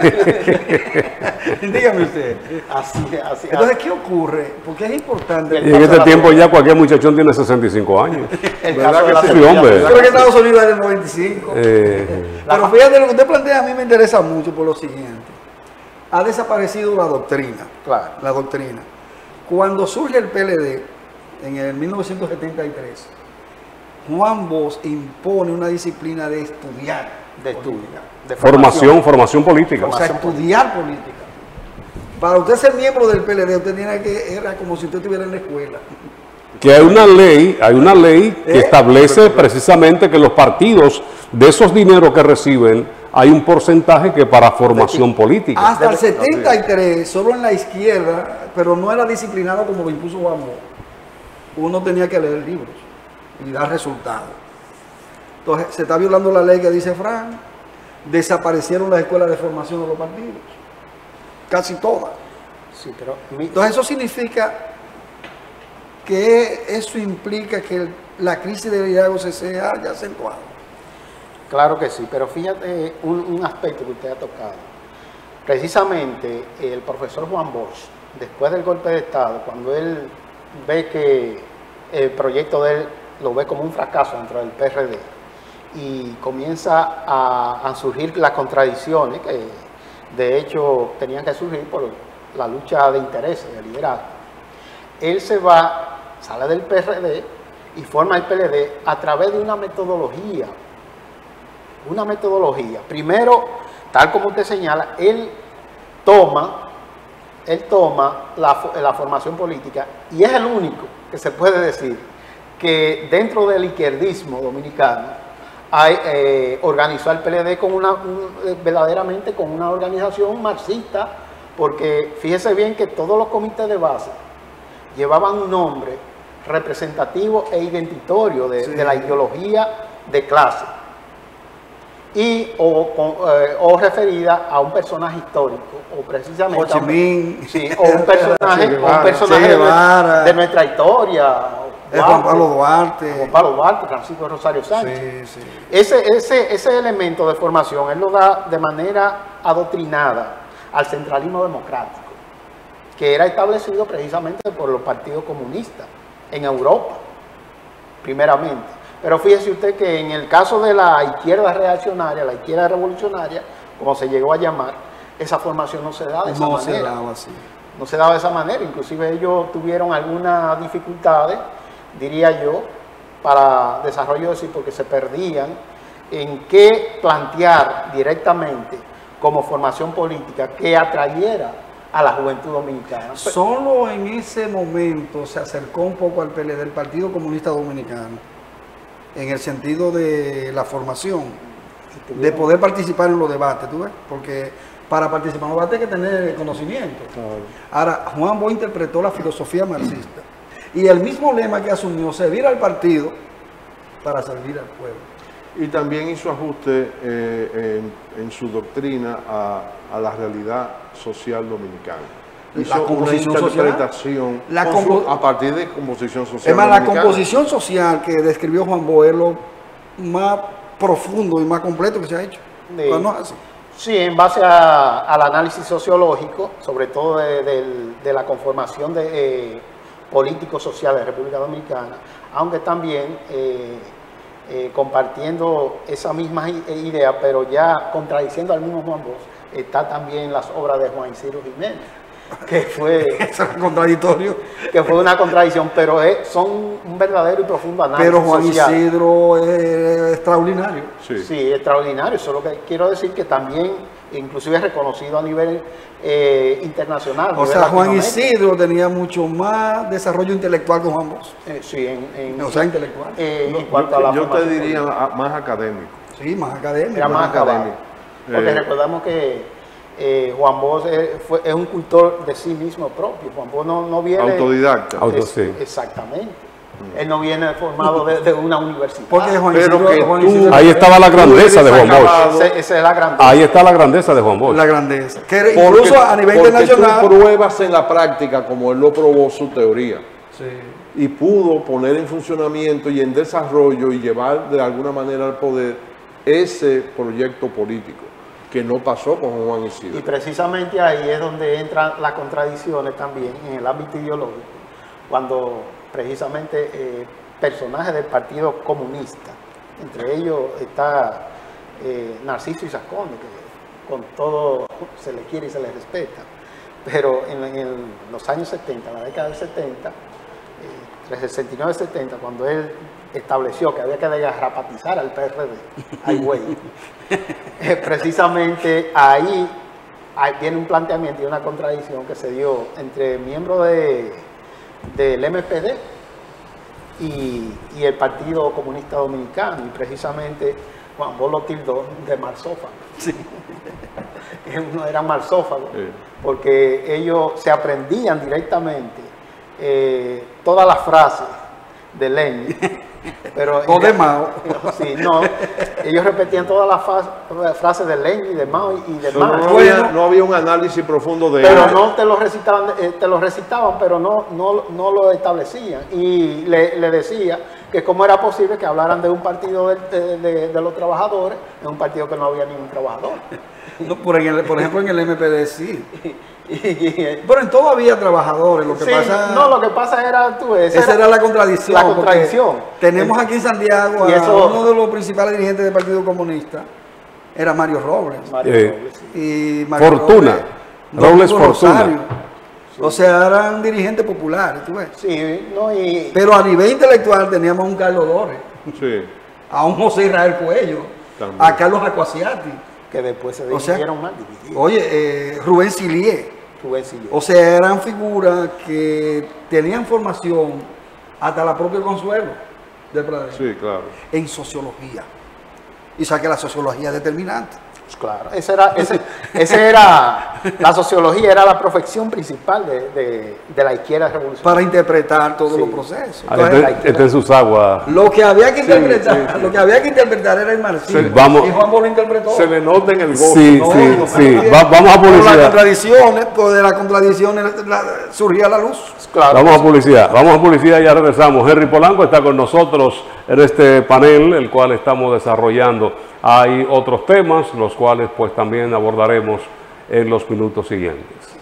Dígame usted. Así, así, Entonces, así. ¿qué ocurre? Porque es importante. Y en este tiempo ya cualquier muchachón tiene sesenta y cinco años. El ¿Verdad caso de que la sí, Sí, hombre. Yo creo que Estados Unidos es del noventa y cinco. Eh, Pero fíjate, lo que usted plantea a mí me interesa mucho por lo siguiente. Ha desaparecido la doctrina. Claro. La doctrina. Cuando surge el P L D, en el mil novecientos setenta y tres, Juan Bosch impone una disciplina de estudiar. De estudio. De formación, formación política. O sea, estudiar política. Para usted ser miembro del P L D, usted tiene que, era como si usted estuviera en la escuela. Que hay una ley, hay una ley que ¿Eh? establece precisamente que los partidos de esos dineros que reciben hay un porcentaje que para formación política. Hasta el setenta y tres, solo en la izquierda, pero no era disciplinado como lo impuso Juan Bosch. Uno tenía que leer libros y dar resultados. Entonces, se está violando la ley que dice Fran, desaparecieron las escuelas de formación de los partidos, casi todas. Sí, pero mi- Entonces, eso significa que eso implica que la crisis de liderazgo se sea haya acentuado. Claro que sí, pero fíjate un, un aspecto que usted ha tocado. Precisamente el profesor Juan Bosch, después del golpe de Estado, cuando él ve que el proyecto de él lo ve como un fracaso dentro del P R D y comienza a, a surgir las contradicciones que de hecho tenían que surgir por la lucha de intereses, de liderazgo. Él se va, sale del P R D y forma el P L D a través de una metodología. Una metodología. Primero, tal como usted señala, él toma, él toma la, la formación política y es el único que se puede decir que dentro del izquierdismo dominicano hay, eh, organizó el P L D con una, un, verdaderamente con una organización marxista, porque fíjese bien que todos los comités de base llevaban un nombre representativo e identitario de, Sí. de la ideología de clase y o, con, eh, o referida a un personaje histórico o precisamente Ho Chi a un- Minh. sí, o un personaje, Che o un Guevara, personaje Che de, nue- Guevara. de nuestra historia, Es Juan Pablo Duarte. Juan Pablo Duarte, Francisco Rosario Sánchez. Sí, sí. Ese, ese, ese elemento de formación, él lo da de manera adoctrinada al centralismo democrático, que era establecido precisamente por los partidos comunistas en Europa, primeramente. Pero fíjese usted que en el caso de la izquierda reaccionaria, la izquierda revolucionaria, como se llegó a llamar, esa formación no se da de esa No manera. se daba así. No se daba de esa manera, inclusive ellos tuvieron algunas dificultades, diría yo, para desarrollo de sí, porque se perdían en qué plantear directamente como formación política que atrayera a la juventud dominicana. Solo en ese momento se acercó un poco al P L D, el Partido Comunista Dominicano, en el sentido de la formación, de poder participar en los debates, ¿tú ves? Porque para participar en los debates hay que tener conocimiento. Ahora, Juan Bosch interpretó la filosofía marxista y el mismo lema que asumió, servir al partido para servir al pueblo. Y también hizo ajuste eh, en, en su doctrina a, a la realidad social dominicana. La Hizo una composición social. interpretación La con su- compo- a partir de composición social Es más, la dominicana. composición social que describió Juan Bosch es lo más profundo y más completo que se ha hecho. Sí. Pero no es así. Sí, en base a- al análisis sociológico, sobre todo de, del- de la conformación de eh, políticos sociales de la República Dominicana, aunque también eh, eh, compartiendo esa misma i- idea, pero ya contradiciendo al mismo Juan Bosch, está también las obras de Juan Isidro Jiménez, que fue, Eso es contradictorio. que fue una contradicción, pero es- son un verdadero y profundo análisis Pero Juan social. Isidro es extraordinario. Sí. Sí, extraordinario. Eso es lo que quiero decir, que también, inclusive es reconocido a nivel eh, internacional. a O nivel sea, Juan Latinoamérica. Isidro tenía mucho más desarrollo intelectual que Juan Bosch. Eh, sí, en, en- O sea, intelectual. eh, No, en cuanto a la yo, yo te formación diría política. a- más académico. Sí, más académico. Era más acabado. académico. Porque Eh, recordamos que eh, Juan Bosch eh, fue- es un cultor de sí mismo propio. Juan Bosch no, no viene... Autodidacta. Auto- Es- sí. Exactamente. Él no viene formado de, de una universidad. Porque Juan Pero Isidro, que Juan tú- Isidro- Ahí estaba la grandeza de Juan Bosch. acabado. Ese- esa es la grandeza. Ahí está la grandeza de Juan Bosch. la grandeza. Que era- Porque- incluso a nivel porque internacional. tú pruebas en la práctica como él lo probó su teoría. Y pudo poner en funcionamiento y en desarrollo y llevar de alguna manera al poder ese proyecto político, que no pasó con Juan Y Isidro. precisamente ahí es donde entran las contradicciones también en el ámbito ideológico, cuando precisamente eh, personajes del Partido Comunista, entre ellos está eh, Narciso Isasconde, que con todo se le quiere y se le respeta, pero en, en el- los años setenta, la década del setenta, eh, entre el sesenta y nueve y setenta, cuando él estableció que había que desgarrapatizar al P R D, ay güey, eh, precisamente ahí, ahí viene un planteamiento y una contradicción que se dio entre miembros de, del M P D y, y el Partido Comunista Dominicano, y precisamente Juan Bosch lo tildó de marsófago. Uno era marsófago, Sí. porque ellos se aprendían directamente eh, todas las frases de Lenin. Pero O de Mao. Sí, no, ellos repetían todas las fa- frases de Lenin, de Mao y de No, no, Marx. no había, no había un análisis profundo de Pero él. no te lo recitaban, eh, te lo recitaban, pero no, no, no lo establecían. Y le, le decía que cómo era posible que hablaran de un partido de, de- de- de los trabajadores, en un partido que no había ningún trabajador. No, por, en el- por ejemplo, en el M P D sí. Y- y- Pero en todo había trabajadores. Lo que sí, pasa. no, lo que pasa era tú, esa, Esa era la contradicción. La porque contradicción. Tenemos aquí en Santiago Y a eso- uno de los principales dirigentes del Partido Comunista, era Mario Robles. Mario Eh, Robles, sí. Y Mario Fortuna. Robles, Robles Domingo Fortuna. Rosario. O sea, eran dirigentes populares, tú ves. Sí, no, y, Pero a nivel intelectual teníamos a un Carlos Dores, Sí. a un José Israel Cuello, También. a Carlos Acuasiati, que después se o sea, dividieron más, divididos. oye, eh, Rubén Silié. Rubén Silié. O sea, eran figuras que tenían formación hasta la propia Consuelo del Pradero Sí, claro. en sociología. Y sabe que la sociología es determinante. Claro, ese era, ese, ese era, la sociología era la profesión principal de, de- de la izquierda revolucionaria. Para interpretar todos Sí. los procesos. Ahí Entonces, está, está en sus aguas. lo que había que interpretar, lo que había que interpretar era el marxismo. Sí, vamos- y Juan Bosch lo interpretó. Se le nota en el gozo. Sí, No, sí, no, sí. no, Va- vamos a Por las publicidad. contradicciones, pues de las contradicciones la- surgía la luz. Claro, Vamos a publicidad. Vamos a publicidad y ya regresamos. Henry Polanco está con nosotros en este panel, el cual estamos desarrollando. Hay otros temas, los cuales pues también abordaremos en los minutos siguientes.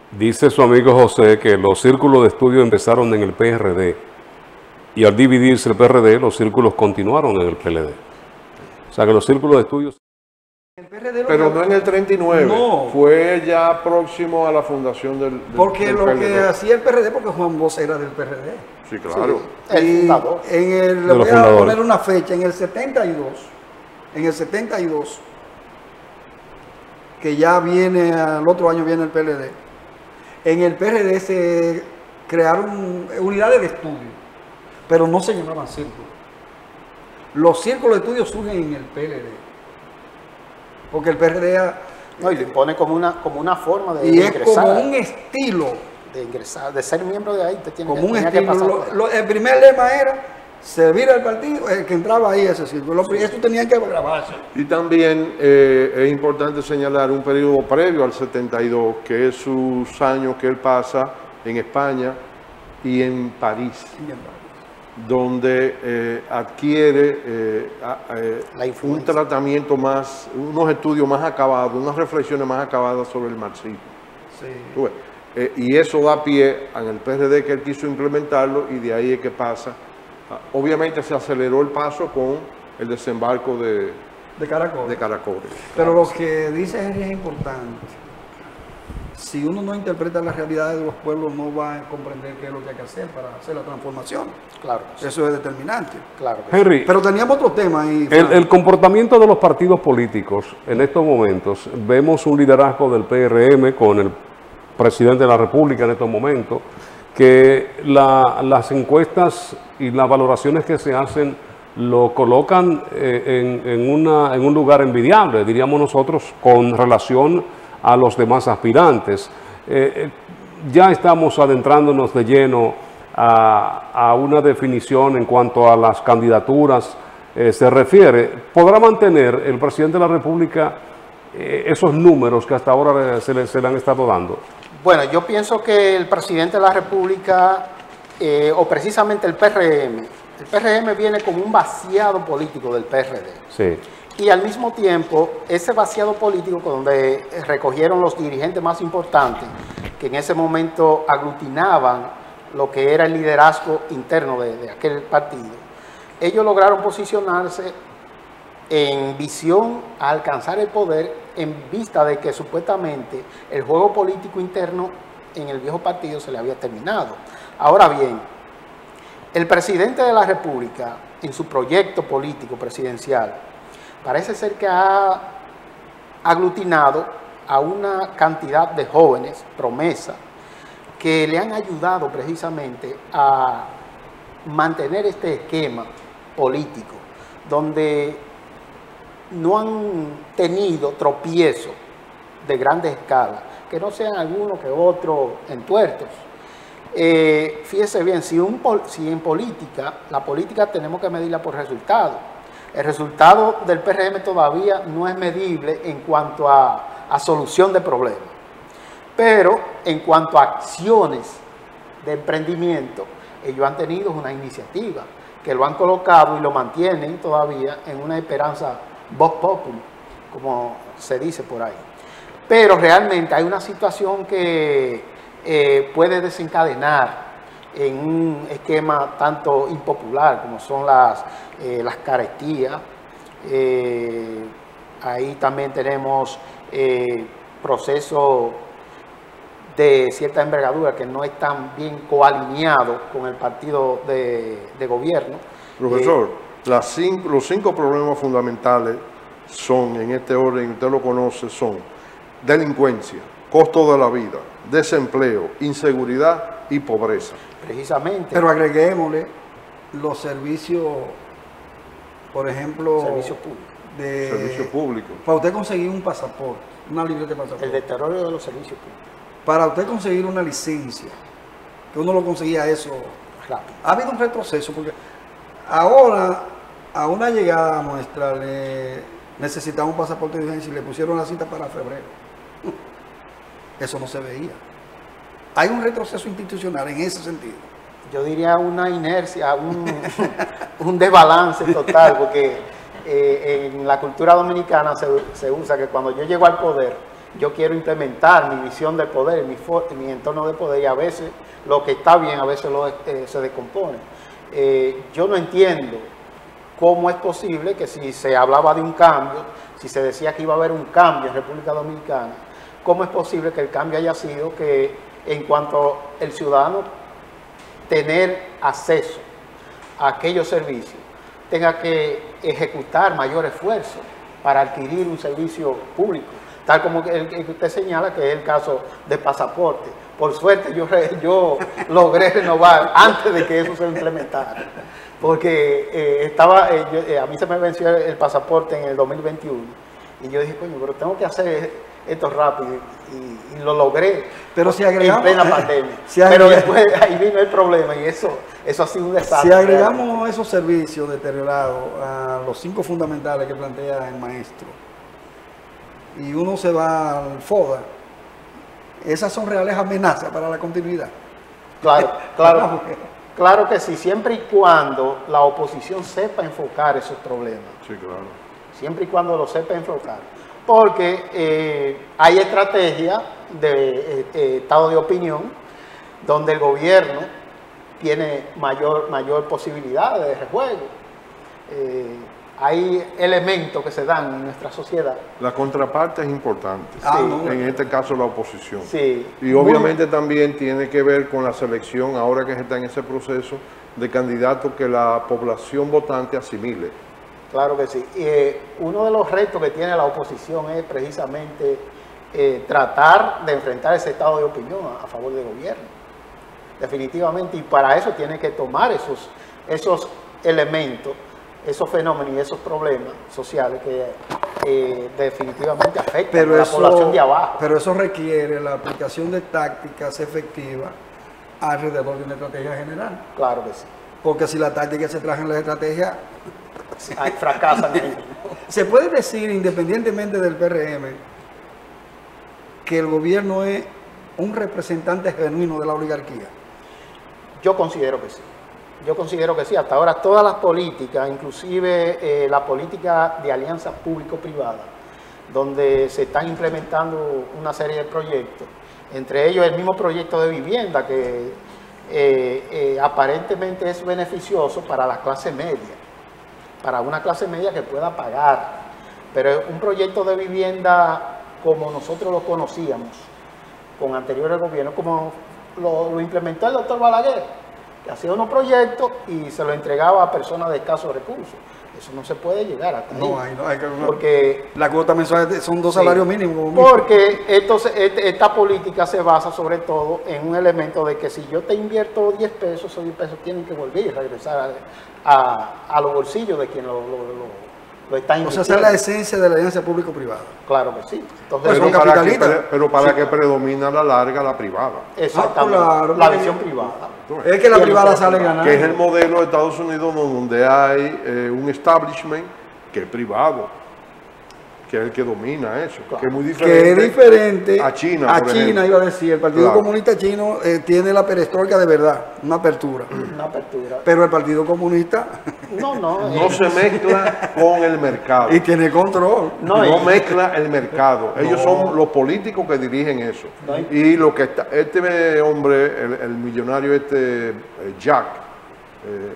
Dice su amigo José que los círculos de estudio empezaron en el P R D y al dividirse el P R D, los círculos continuaron en el P L D. O sea que los círculos de estudios... El P R D lo Pero que- no en el treinta y nueve, No. fue ya próximo a la fundación del, del Porque del lo P L que D. hacía el P R D, porque Juan Bosch era del P R D. Sí, claro. El Y fundador. en el, De le los voy a fundadores. poner una fecha, en el setenta y dos, en el setenta y dos, que ya viene, al otro año viene el P L D, en el P R D se crearon unidades de estudio, pero no se llamaban círculos. Los círculos de estudio surgen en el P L D, porque el P R D ha- No, y lo impone como una, como una forma de, y de es ingresar. como un estilo, de ingresar, de ser miembro de ahí, te tiene como que, un tenía que estilo. pasar Lo- por- lo- el primer lema era servir al partido, el que entraba ahí a ese círculo. Lo- Eso tenían que grabarse. Y también eh, es importante señalar un periodo previo al setenta y dos, que es sus años que él pasa en España y en París, donde eh, adquiere eh, a- eh, La un influencia. tratamiento más, unos estudios más acabados, unas reflexiones más acabadas sobre el marxismo. Tú ves. Eh, y eso da pie en el P R D que él quiso implementarlo y de ahí es que pasa. Ah, obviamente se aceleró el paso con el desembarco de, De Caracol. de Caracoles. Pero lo que dice Henry es importante. Si uno no interpreta las realidades de los pueblos, no va a comprender qué es lo que hay que hacer para hacer la transformación. Claro, sí, Eso es determinante. claro. que sí. Henry, Pero teníamos otro tema ahí. el, Frank. el comportamiento de los partidos políticos en estos momentos, vemos un liderazgo del P R M con el presidente de la República en estos momentos, que la- las encuestas y las valoraciones que se hacen lo colocan eh, en, en una- en un lugar envidiable, diríamos nosotros, con relación a los demás aspirantes. Eh, eh, ya estamos adentrándonos de lleno a, a una definición en cuanto a las candidaturas eh, se refiere. ¿Podrá mantener el presidente de la República eh, esos números que hasta ahora eh, se le, se le han estado dando? Bueno, yo pienso que el presidente de la República, eh, o precisamente el P R M, el P R M viene como un vaciado político del P R D. Sí. Y al mismo tiempo, ese vaciado político donde recogieron los dirigentes más importantes, que en ese momento aglutinaban lo que era el liderazgo interno de, de aquel partido, ellos lograron posicionarse en visión a alcanzar el poder en vista de que supuestamente el juego político interno en el viejo partido se le había terminado. Ahora bien, el presidente de la República, en su proyecto político presidencial, parece ser que ha aglutinado a una cantidad de jóvenes, promesa, que le han ayudado precisamente a mantener este esquema político, donde no han tenido tropiezo de grandes escalas, que no sean algunos que otros entuertos. Eh, fíjese bien, si, un, pol- si en política, la política tenemos que medirla por resultados. El resultado del P R M todavía no es medible en cuanto a, a solución de problemas, pero en cuanto a acciones de emprendimiento, ellos han tenido una iniciativa que lo han colocado y lo mantienen todavía en una esperanza vox populi, como se dice por ahí. Pero realmente hay una situación que eh, puede desencadenar en un esquema tanto impopular como son las, eh, las carestías. Eh, ahí también tenemos eh, procesos de cierta envergadura que no están bien coalineados con el partido de, de gobierno. Profesor, las cinco- los cinco problemas fundamentales son, en este orden, usted lo conoce, son delincuencia, costo de la vida, desempleo, inseguridad y pobreza. Precisamente. Pero agreguémosle los servicios, por ejemplo, Servicio público. de, Servicio público. para usted conseguir un pasaporte, una libreta de pasaporte, El deterioro de los servicios públicos. para usted conseguir una licencia, que uno lo conseguía eso Rápido. ha habido un retroceso, porque ahora a una llegada nuestra le necesitaba un pasaporte de urgencia y le pusieron la cita para febrero. Eso no se veía. Hay un retroceso institucional en ese sentido. Yo diría una inercia, un, un desbalance total, porque eh, en la cultura dominicana se, se usa que cuando yo llego al poder, yo quiero implementar mi visión del poder, mi, mi entorno de poder, y a veces lo que está bien, a veces lo, eh, se descompone. Eh, yo no entiendo cómo es posible que si se hablaba de un cambio, si se decía que iba a haber un cambio en República Dominicana, cómo es posible que el cambio haya sido que en cuanto el ciudadano tener acceso a aquellos servicios, tenga que ejecutar mayor esfuerzo para adquirir un servicio público, tal como el que usted señala, que es el caso de pasaporte. Por suerte yo, yo logré renovar antes de que eso se implementara, porque eh, estaba, eh, yo, eh, a mí se me venció el, el pasaporte en el dos mil veintiuno, y yo dije, coño, pero tengo que hacer esto rápido, y, y lo logré. Pero si agregamos, en plena pandemia. Si pero después ahí vino el problema, y eso, eso ha sido un desastre. Si agregamos realmente esos servicios deteriorados a los cinco fundamentales que plantea el maestro, y uno se va al FODA, esas son reales amenazas para la continuidad. Claro, claro, claro que sí, siempre y cuando la oposición sepa enfocar esos problemas. Sí, claro. Siempre y cuando lo sepa enfocar. Porque eh, hay estrategias de eh, eh, estado de opinión donde el gobierno tiene mayor, mayor posibilidad de rejuego. Eh, hay elementos que se dan en nuestra sociedad. La contraparte es importante, Ah, sí. no, En este caso la oposición. Sí. Y obviamente Muy... también tiene que ver con la selección, ahora que se está en ese proceso, de candidatos que la población votante asimile. Claro que sí. Y, eh, uno de los retos que tiene la oposición es precisamente eh, tratar de enfrentar ese estado de opinión a, a favor del gobierno. Definitivamente, y para eso tiene que tomar esos, esos elementos, esos fenómenos y esos problemas sociales que eh, definitivamente afectan pero a la eso, población de abajo. Pero eso requiere la aplicación de tácticas efectivas alrededor de una estrategia general. Claro que sí. Porque si la táctica se traje en la estrategia, Ay, fracasan ahí. Se puede decir, independientemente del P R M, que el gobierno es un representante genuino de la oligarquía. Yo considero que sí. Yo considero que sí. Hasta ahora todas las políticas, inclusive eh, la política de alianza público-privada, donde se están implementando una serie de proyectos, entre ellos el mismo proyecto de vivienda que eh, eh, aparentemente es beneficioso para la clase media, para una clase media que pueda pagar, pero un proyecto de vivienda como nosotros lo conocíamos con anteriores gobiernos, como lo, lo implementó el doctor Balaguer, que hacía unos proyectos y se lo entregaba a personas de escasos recursos. Eso no se puede llegar hasta ahí. No, hay, no hay que... Porque la cuota mensual son dos salarios sí, mínimos. Porque esto, esta política se basa sobre todo en un elemento de que si yo te invierto diez pesos, esos diez pesos tienen que volver y regresar a, a, a los bolsillos de quien lo, lo, lo, lo está invirtiendo. O sea, esa es la esencia de la alianza público-privada. Claro que sí. Entonces, pero, para que, pero para sí. que predomina a la larga la privada. Exactamente. Ah, claro, la visión privada. Es que la privada sale ganando. Que es el modelo de Estados Unidos donde hay eh, un establishment que es privado, que es el que domina eso, claro. que es muy diferente, que es diferente a China. A China ejemplo. Iba a decir, el Partido claro. Comunista Chino eh, tiene la perestroika de verdad, una apertura. Una apertura. Pero el Partido Comunista no, no, no se mezcla con el mercado. Y tiene control. No, no mezcla el mercado. Ellos no. son los políticos que dirigen eso. No. Y lo que está, este hombre, el, el millonario este, Jack, eh,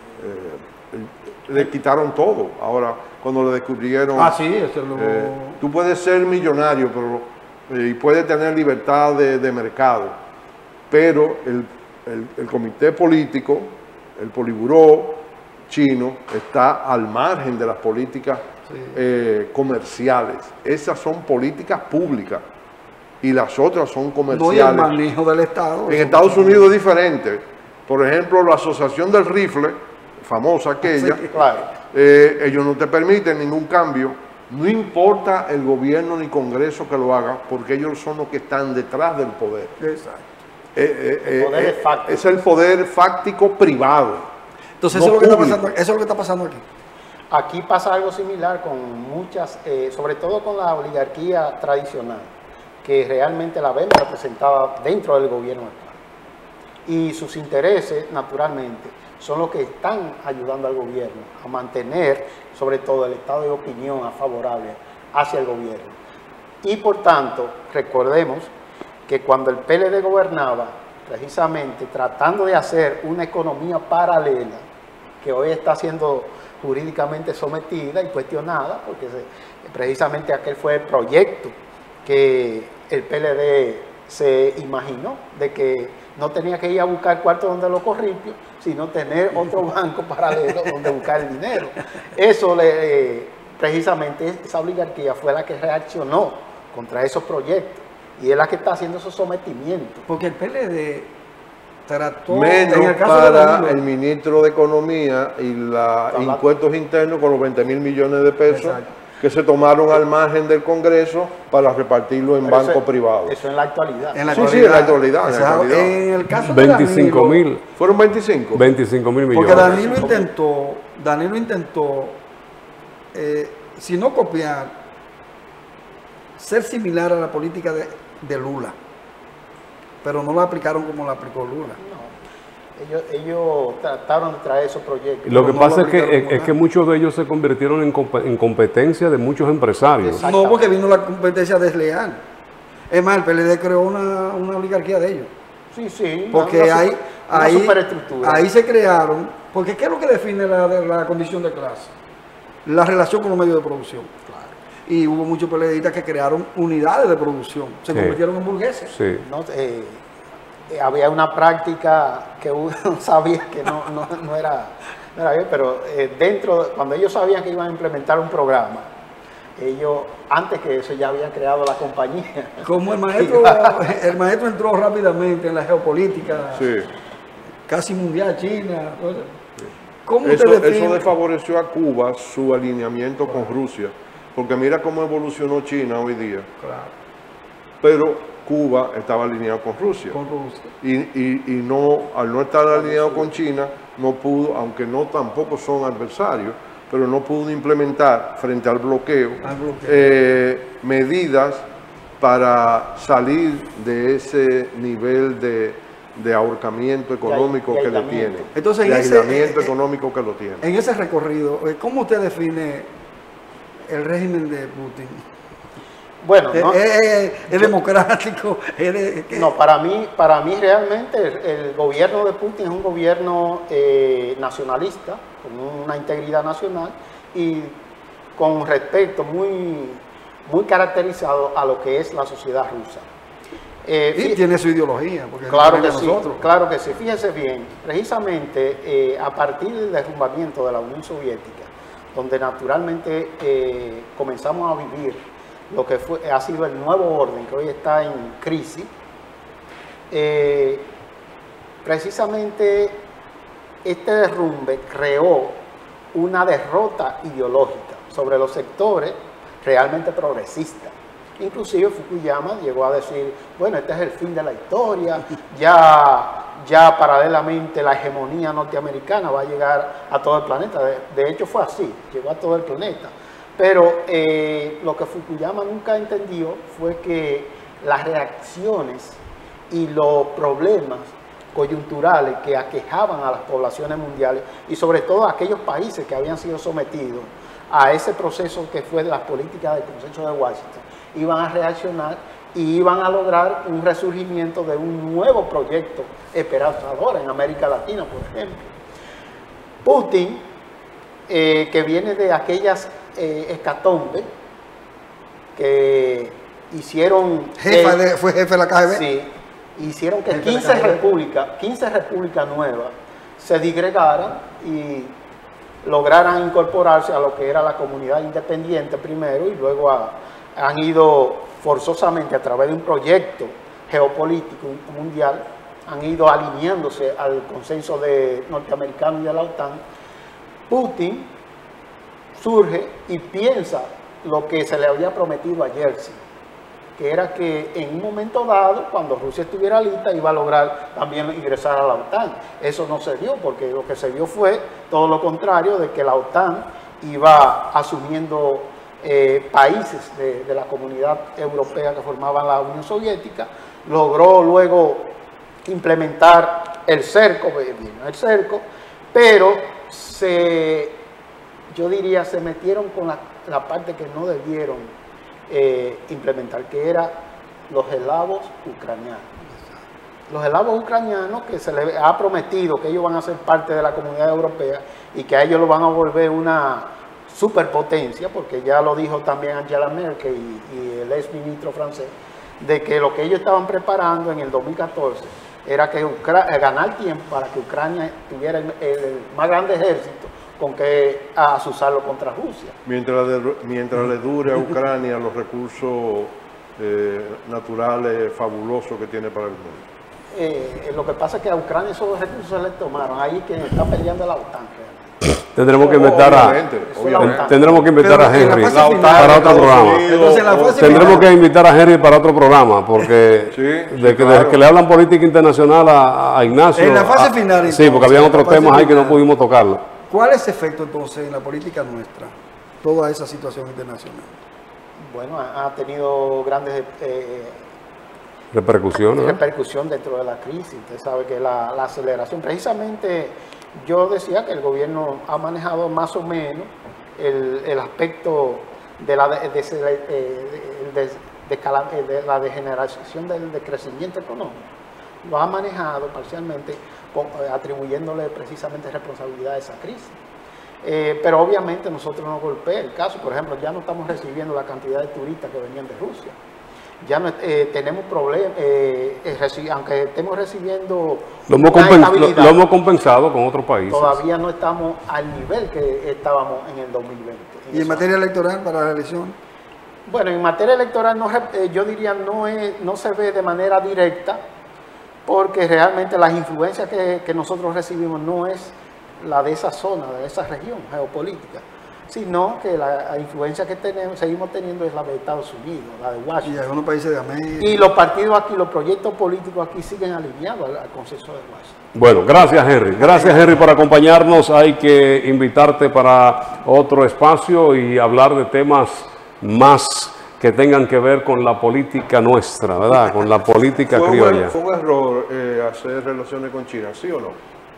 eh, le quitaron todo. Ahora, cuando lo descubrieron, ah, sí, eso lo... eh, tú puedes ser millonario pero, eh, y puedes tener libertad de, de mercado, pero el, el, el comité político, el Politburó chino, está al margen de las políticas sí. eh, comerciales. Esas son políticas públicas y las otras son comerciales. No, y el manejo del Estado. En Estados Unidos es diferente. Por ejemplo, la Asociación del Rifle, famosa aquella, sí, claro. Eh, ellos no te permiten ningún cambio, no importa el gobierno ni Congreso que lo haga, porque ellos son los que están detrás del poder. Exacto. Eh, eh, el poder eh, es, es el poder fáctico privado. Entonces no eso, es lo que está pasando, eso es lo que está pasando aquí. Aquí pasa algo similar con muchas, eh, sobre todo con la oligarquía tradicional, que realmente la vemos representada dentro del gobierno actual. Y sus intereses, naturalmente, son los que están ayudando al gobierno a mantener, sobre todo, el estado de opinión favorable hacia el gobierno. Y por tanto, recordemos que cuando el P L D gobernaba, precisamente tratando de hacer una economía paralela, que hoy está siendo jurídicamente sometida y cuestionada, porque se, precisamente aquel fue el proyecto que el P L D se imaginó, de que no tenía que ir a buscar cuarto donde los corripios, sino tener otro banco paralelo donde buscar el dinero. Eso le, precisamente esa oligarquía fue la que reaccionó contra esos proyectos y es la que está haciendo esos sometimientos. Porque el P L D trató, Menos en el caso de para Danilo, el ministro de Economía y los impuestos internos con los veinte mil millones de pesos. Exacto. Que se tomaron al margen del Congreso para repartirlo en Pero bancos eso- privados. Eso en la actualidad. en la Sí, sí, en la actualidad, en la Exacto. actualidad. En el caso de veinticinco Danilo, mil. ¿Fueron veinticinco? veinticinco mil millones. porque Danilo intentó, Danilo intentó, eh, si no copiar, ser similar a la política de, de Lula, pero no la aplicaron como la aplicó Lula. Ellos, ellos trataron de traer esos proyectos. Lo que no pasa lo es que, aplicaron es, como es que nada. muchos de ellos se convirtieron en, comp- en competencia de muchos empresarios. Exacto. No, porque vino la competencia desleal. Es más, el P L D creó una, una oligarquía de ellos. Sí, sí. Porque una, hay, super- una ahí, superestructura. ahí se crearon, porque ¿qué es lo que define la, de la condición de clase? La relación con los medios de producción. Y hubo muchos PLDistas que crearon unidades de producción, se Sí. convirtieron en burgueses. Sí. No, eh, eh, había una práctica que uno sabía que no, no, no era, no era bien, pero eh, dentro, cuando ellos sabían que iban a implementar un programa, ellos, antes que eso, ya habían creado la compañía. Como el maestro, el maestro entró rápidamente en la geopolítica, Sí. casi mundial, China. entonces, ¿Cómo Eso, usted define? eso desfavoreció a Cuba su alineamiento con Rusia, porque mira cómo evolucionó China hoy día. Claro, Pero Cuba estaba alineado con Rusia. con Rusia. Y, y- y no, al no estar alineado con China, no pudo, aunque no tampoco son adversarios, pero no pudo implementar frente al bloqueo, Al bloqueo. eh, medidas para salir de ese nivel de, de ahorcamiento económico de que le aislamiento. tiene. Entonces, de en ese- aislamiento eh, eh, económico que lo tiene. En ese recorrido, eh, ¿cómo usted define el régimen de Putin? Bueno, ¿Es, no, es- es democrático? ¿Es de- qué? no, para mí, para mí realmente el, el gobierno de Putin es un gobierno eh, nacionalista, con una integridad nacional y con respeto muy, muy caracterizado a lo que es la sociedad rusa. Eh, Y fí- tiene su ideología, porque es Claro igual que a sí, nosotros. claro que sí. Fíjese bien, precisamente eh, a partir del derrumbamiento de la Unión Soviética, donde naturalmente eh, comenzamos a vivir lo que fue, ha sido el nuevo orden que hoy está en crisis, eh, precisamente este derrumbe creó una derrota ideológica sobre los sectores realmente progresistas. Inclusive Fukuyama llegó a decir, bueno, este es el fin de la historia, ya, ya paralelamente la hegemonía norteamericana va a llegar a todo el planeta. De, de hecho fue así, llegó a todo el planeta. Pero eh, lo que Fukuyama nunca entendió fue que las reacciones y los problemas coyunturales que aquejaban a las poblaciones mundiales y sobre todo a aquellos países que habían sido sometidos a ese proceso que fue de las políticas del Consenso de Washington, iban a reaccionar y iban a lograr un resurgimiento de un nuevo proyecto esperanzador en América Latina, por ejemplo. Putin, eh, que viene de aquellas eh, hecatombes que hicieron... Jefa eh, de- fue jefe de la K G B. Sí, hicieron que Jefe de la quince K G B. repúblicas, quince repúblicas nuevas se disgregaran y lograran incorporarse a lo que era la comunidad independiente primero y luego a- han ido forzosamente a través de un proyecto geopolítico mundial, han ido alineándose al consenso de norteamericano y de la OTAN. Putin surge y piensa lo que se le había prometido a Yeltsin, que era que en un momento dado, cuando Rusia estuviera lista, iba a lograr también ingresar a la OTAN. Eso no se dio, porque lo que se dio fue todo lo contrario, de que la OTAN iba asumiendo eh, países de, de la comunidad europea que formaban la Unión Soviética, logró luego implementar el cerco, vino el cerco, pero se, yo diría, se metieron con la, la parte que no debieron eh, implementar, que era los eslavos ucranianos. Los eslavos ucranianos, que se les ha prometido que ellos van a ser parte de la comunidad europea y que a ellos lo van a volver una superpotencia, porque ya lo dijo también Angela Merkel y, y el ex ministro francés, de que lo que ellos estaban preparando en el dos mil catorce era que Ucra- ganar tiempo para que Ucrania tuviera el, el más grande ejército con que asusarlo contra Rusia. Mientras, de- mientras le dure a Ucrania los recursos eh, naturales fabulosos que tiene para el mundo. Eh, lo que pasa es que a Ucrania esos recursos se les tomaron. Ahí que está peleando la OTAN realmente. Tendremos que invitar a, Obviamente, obviamente. tendremos que invitar Pero a en la Henry fase para final, otro Estados programa. Unidos, Entonces, en la o- fase Tendremos final- que invitar a Henry para otro programa, porque Sí, de sí, que, claro. desde que le hablan política internacional a, a Ignacio. En la fase a- final, Sí, entonces, porque habían en la otros fase temas ahí que no final. pudimos tocarlo. ¿Cuál es el efecto entonces en la política nuestra? Toda esa situación internacional. Bueno, ha, ha tenido grandes eh, Repercusiones, ¿no? repercusión dentro de la crisis. Usted sabe que la, la aceleración, precisamente yo decía que el gobierno ha manejado más o menos el, el aspecto de la, de, de- eh, de- de escala- eh, de la degeneración del decrecimiento económico. Lo ha manejado parcialmente con- eh, atribuyéndole precisamente responsabilidad a esa crisis. Eh, pero obviamente nosotros nos golpea el caso. Por ejemplo, ya no estamos recibiendo la cantidad de turistas que venían de Rusia. Ya no, eh, tenemos problemas, eh, eh, reci- aunque estemos recibiendo Lo hemos, una compen- lo- estabilidad, lo hemos compensado con otros países. todavía no estamos al nivel que estábamos en el dos mil veinte. ¿Y en eso. materia electoral para la elección? Bueno, en materia electoral no, rep- eh, yo diría no, es, no se ve de manera directa, porque realmente las influencias que, que nosotros recibimos no es la de esa zona, de esa región geopolítica, sino que la, la influencia que tenemos, seguimos teniendo es la de Estados Unidos, la de Y Washington. algunos países de América. Y los partidos aquí, los proyectos políticos aquí siguen alineados al, al consenso de Washington. Bueno, gracias Henry. Gracias Henry por acompañarnos. Hay que invitarte para otro espacio y hablar de temas más que tengan que ver con la política nuestra, ¿verdad? Con la política ¿Fue un, criolla. fue un error eh, hacer relaciones con China, sí o no?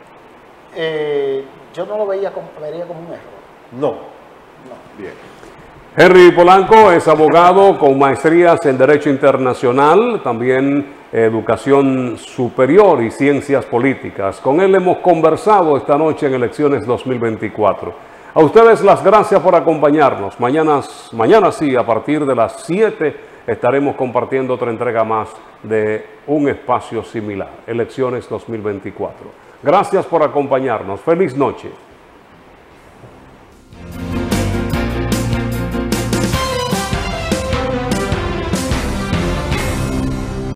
Eh, yo no lo veía como, vería como un error. No. Bien. Henry Polanco es abogado con maestrías en Derecho Internacional, también Educación Superior y Ciencias Políticas. Con él hemos conversado esta noche en Elecciones dos mil veinticuatro. A ustedes las gracias por acompañarnos. Mañana, mañana sí, a partir de las siete, estaremos compartiendo otra entrega más de un espacio similar, Elecciones dos mil veinticuatro. Gracias por acompañarnos. Feliz noche.